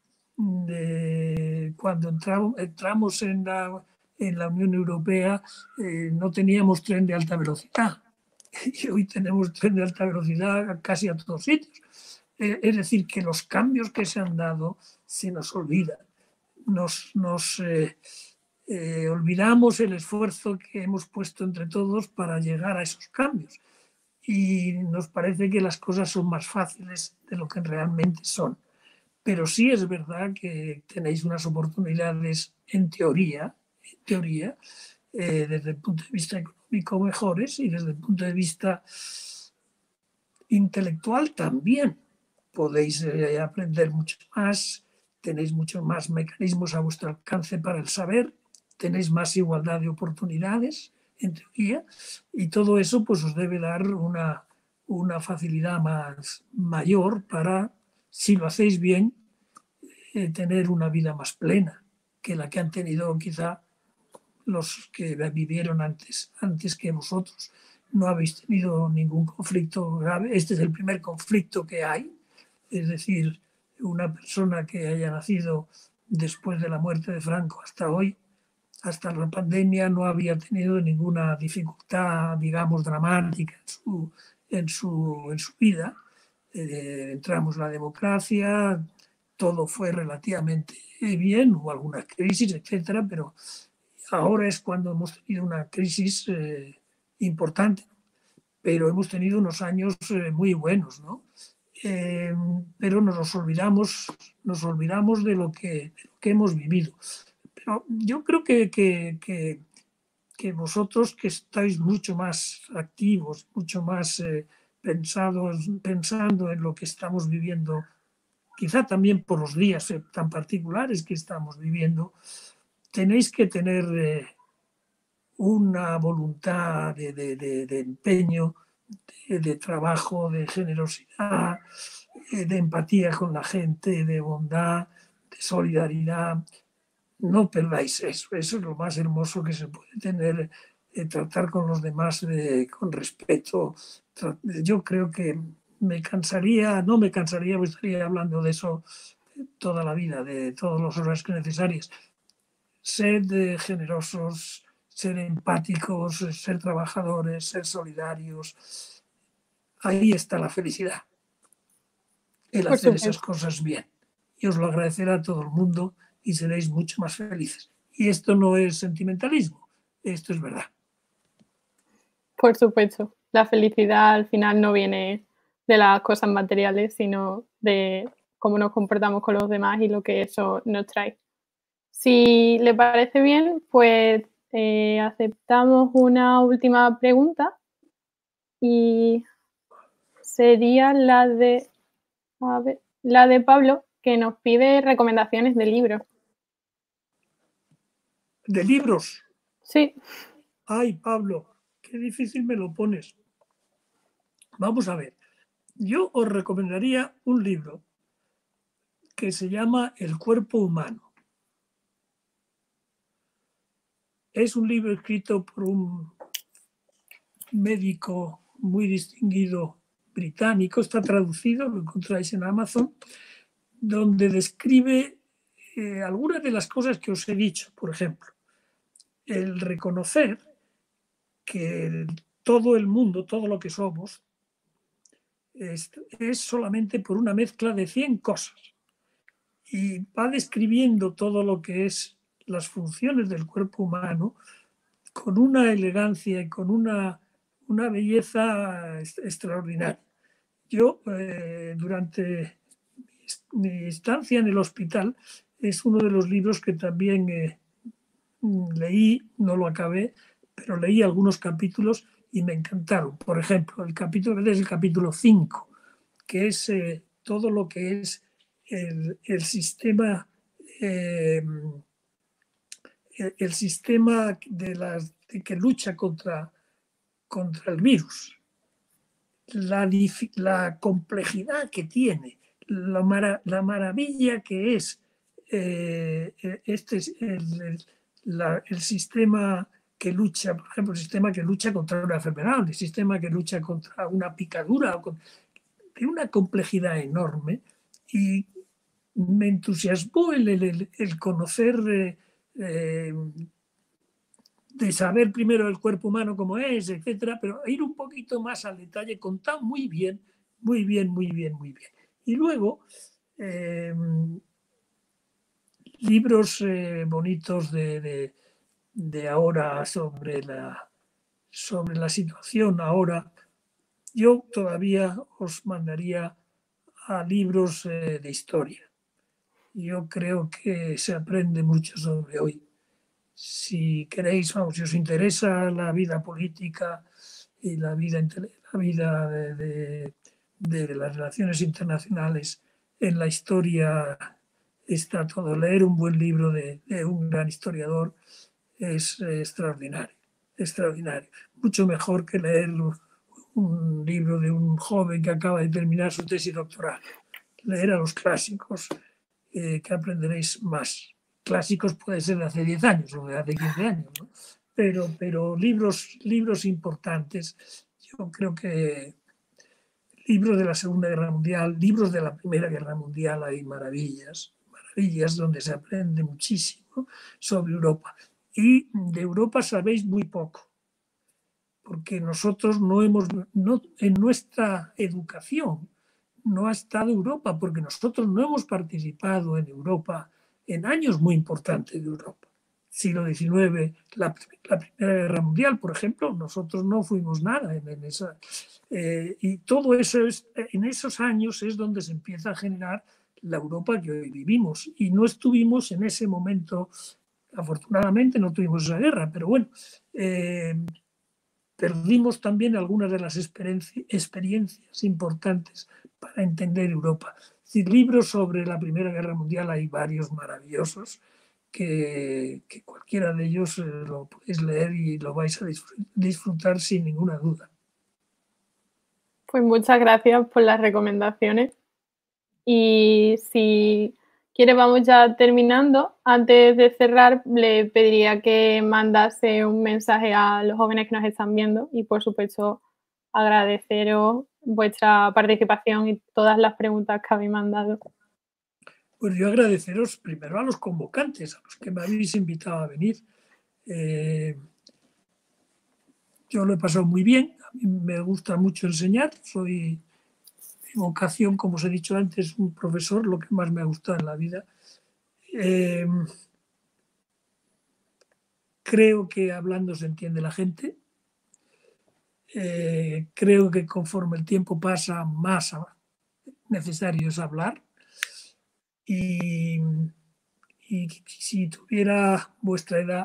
cuando entramos en la Unión Europea no teníamos tren de alta velocidad. Y hoy tenemos tren de alta velocidad casi a todos sitios. Es decir, que los cambios que se han dado se nos olvidan. olvidamos el esfuerzo que hemos puesto entre todos para llegar a esos cambios y nos parece que las cosas son más fáciles de lo que realmente son. Pero sí es verdad que tenéis unas oportunidades en teoría, desde el punto de vista económico mejores y desde el punto de vista intelectual también. Podéis aprender mucho más, tenéis muchos más mecanismos a vuestro alcance para el saber, tenéis más igualdad de oportunidades, en teoría, y todo eso pues os debe dar una facilidad mayor para, si lo hacéis bien, tener una vida más plena que la que han tenido quizá los que vivieron antes que vosotros. No habéis tenido ningún conflicto grave. Este es el primer conflicto que hay, es decir, una persona que haya nacido después de la muerte de Franco hasta hoy, hasta la pandemia, no había tenido ninguna dificultad, digamos, dramática en su vida. Entramos en la democracia, todo fue relativamente bien, hubo alguna crisis, etcétera, pero ahora es cuando hemos tenido una crisis importante, pero hemos tenido unos años muy buenos, ¿no? Pero nos olvidamos de lo que hemos vivido. Pero yo creo que vosotros, que estáis mucho más activos, mucho más pensando en lo que estamos viviendo, quizá también por los días tan particulares que estamos viviendo, tenéis que tener una voluntad de empeño, de trabajo, de generosidad, de empatía con la gente, de bondad, de solidaridad. No perdáis eso es lo más hermoso que se puede tener, tratar con los demás con respeto. Yo creo que no me cansaría, pues estaría hablando de eso toda la vida, de todas las horas necesarias. Sed generosos, ser empáticos, ser trabajadores, ser solidarios. Ahí está la felicidad, el hacer esas cosas bien. Y os lo agradecerá a todo el mundo y seréis mucho más felices. Y esto no es sentimentalismo, esto es verdad. Por supuesto, la felicidad al final no viene de las cosas materiales, sino de cómo nos comportamos con los demás y lo que eso nos trae. Si le parece bien, pues aceptamos una última pregunta y sería la de Pablo, que nos pide recomendaciones de libros. ¿De libros? Sí. Ay, Pablo, qué difícil me lo pones. Vamos a ver. Yo os recomendaría un libro que se llama El cuerpo humano. Es un libro escrito por un médico muy distinguido británico, está traducido, lo encontráis en Amazon, donde describe algunas de las cosas que os he dicho. Por ejemplo, el reconocer que todo el mundo, todo lo que somos, es solamente por una mezcla de 100 cosas. Y va describiendo todo lo que es las funciones del cuerpo humano con una elegancia y con una belleza extraordinaria. Yo, durante mi estancia en el hospital, es uno de los libros que también leí, no lo acabé, pero leí algunos capítulos y me encantaron. Por ejemplo, el capítulo 5, que es todo lo que es el sistema que lucha contra el virus, la complejidad que tiene, la maravilla que es el sistema que lucha, por ejemplo, el sistema que lucha contra una enfermedad, el sistema que lucha contra una picadura, tiene una complejidad enorme, y me entusiasmó el conocer, de saber primero el cuerpo humano cómo es, etcétera, pero ir un poquito más al detalle, contado muy bien. Y luego, libros bonitos de de ahora sobre la situación ahora, yo todavía os mandaría a libros de historia. Yo creo que se aprende mucho sobre hoy. Si queréis, vamos, si os interesa la vida política y la vida de las relaciones internacionales, en la historia está todo. Leer un buen libro de un gran historiador es extraordinario, extraordinario. Mucho mejor que leer un libro de un joven que acaba de terminar su tesis doctoral. Leer a los clásicos, que aprenderéis más. Clásicos puede ser de hace 10 años o de hace 15 años, ¿no? Pero libros importantes, yo creo que libros de la Segunda Guerra Mundial, libros de la Primera Guerra Mundial, hay maravillas donde se aprende muchísimo sobre Europa. Y de Europa sabéis muy poco, porque nosotros en nuestra educación no ha estado Europa, porque nosotros no hemos participado en Europa en años muy importantes de Europa. Siglo XIX, la Primera Guerra Mundial, por ejemplo, nosotros no fuimos nada en esa. Y todo eso en esos años es donde se empieza a generar la Europa que hoy vivimos. Y no estuvimos en ese momento, afortunadamente no tuvimos esa guerra, pero bueno, perdimos también algunas de las experiencias importantes para entender Europa. Es decir, libros sobre la Primera Guerra Mundial hay varios maravillosos que cualquiera de ellos lo podéis leer y lo vais a disfrutar sin ninguna duda. Pues muchas gracias por las recomendaciones. Y si quiere, vamos ya terminando. Antes de cerrar, le pediría que mandase un mensaje a los jóvenes que nos están viendo y, por supuesto, agradeceros vuestra participación y todas las preguntas que habéis mandado. Pues yo agradeceros primero a los convocantes, a los que me habéis invitado a venir. Yo lo he pasado muy bien, a mí me gusta mucho enseñar, soy de vocación, como os he dicho antes, un profesor, lo que más me ha gustado en la vida. Creo que hablando se entiende la gente. Creo que conforme el tiempo pasa, más necesario es hablar. Y si tuviera vuestra edad,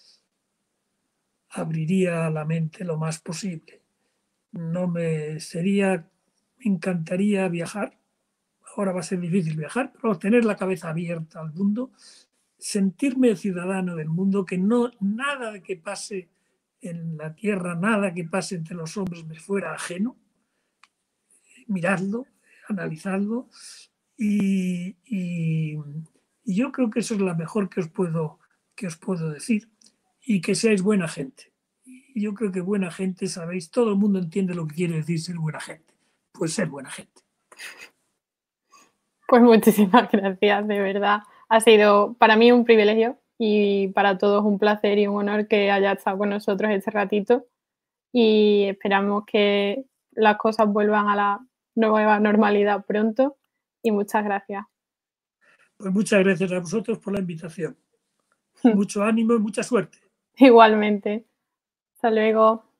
abriría la mente lo más posible. Me encantaría viajar. Ahora va a ser difícil viajar, pero tener la cabeza abierta al mundo, sentirme ciudadano del mundo, que nada que pase en la tierra, nada que pase entre los hombres me fuera ajeno, miradlo, analizarlo, y yo creo que eso es lo mejor que os puedo decir, y que seáis buena gente. Y yo creo que buena gente, sabéis, todo el mundo entiende lo que quiere decir ser buena gente. Pues ser buena gente. Pues muchísimas gracias, de verdad. Ha sido para mí un privilegio y para todos un placer y un honor que haya estado con nosotros este ratito. Y esperamos que las cosas vuelvan a la nueva normalidad pronto. Y muchas gracias. Pues muchas gracias a vosotros por la invitación. Mucho ánimo y mucha suerte. Igualmente. Hasta luego.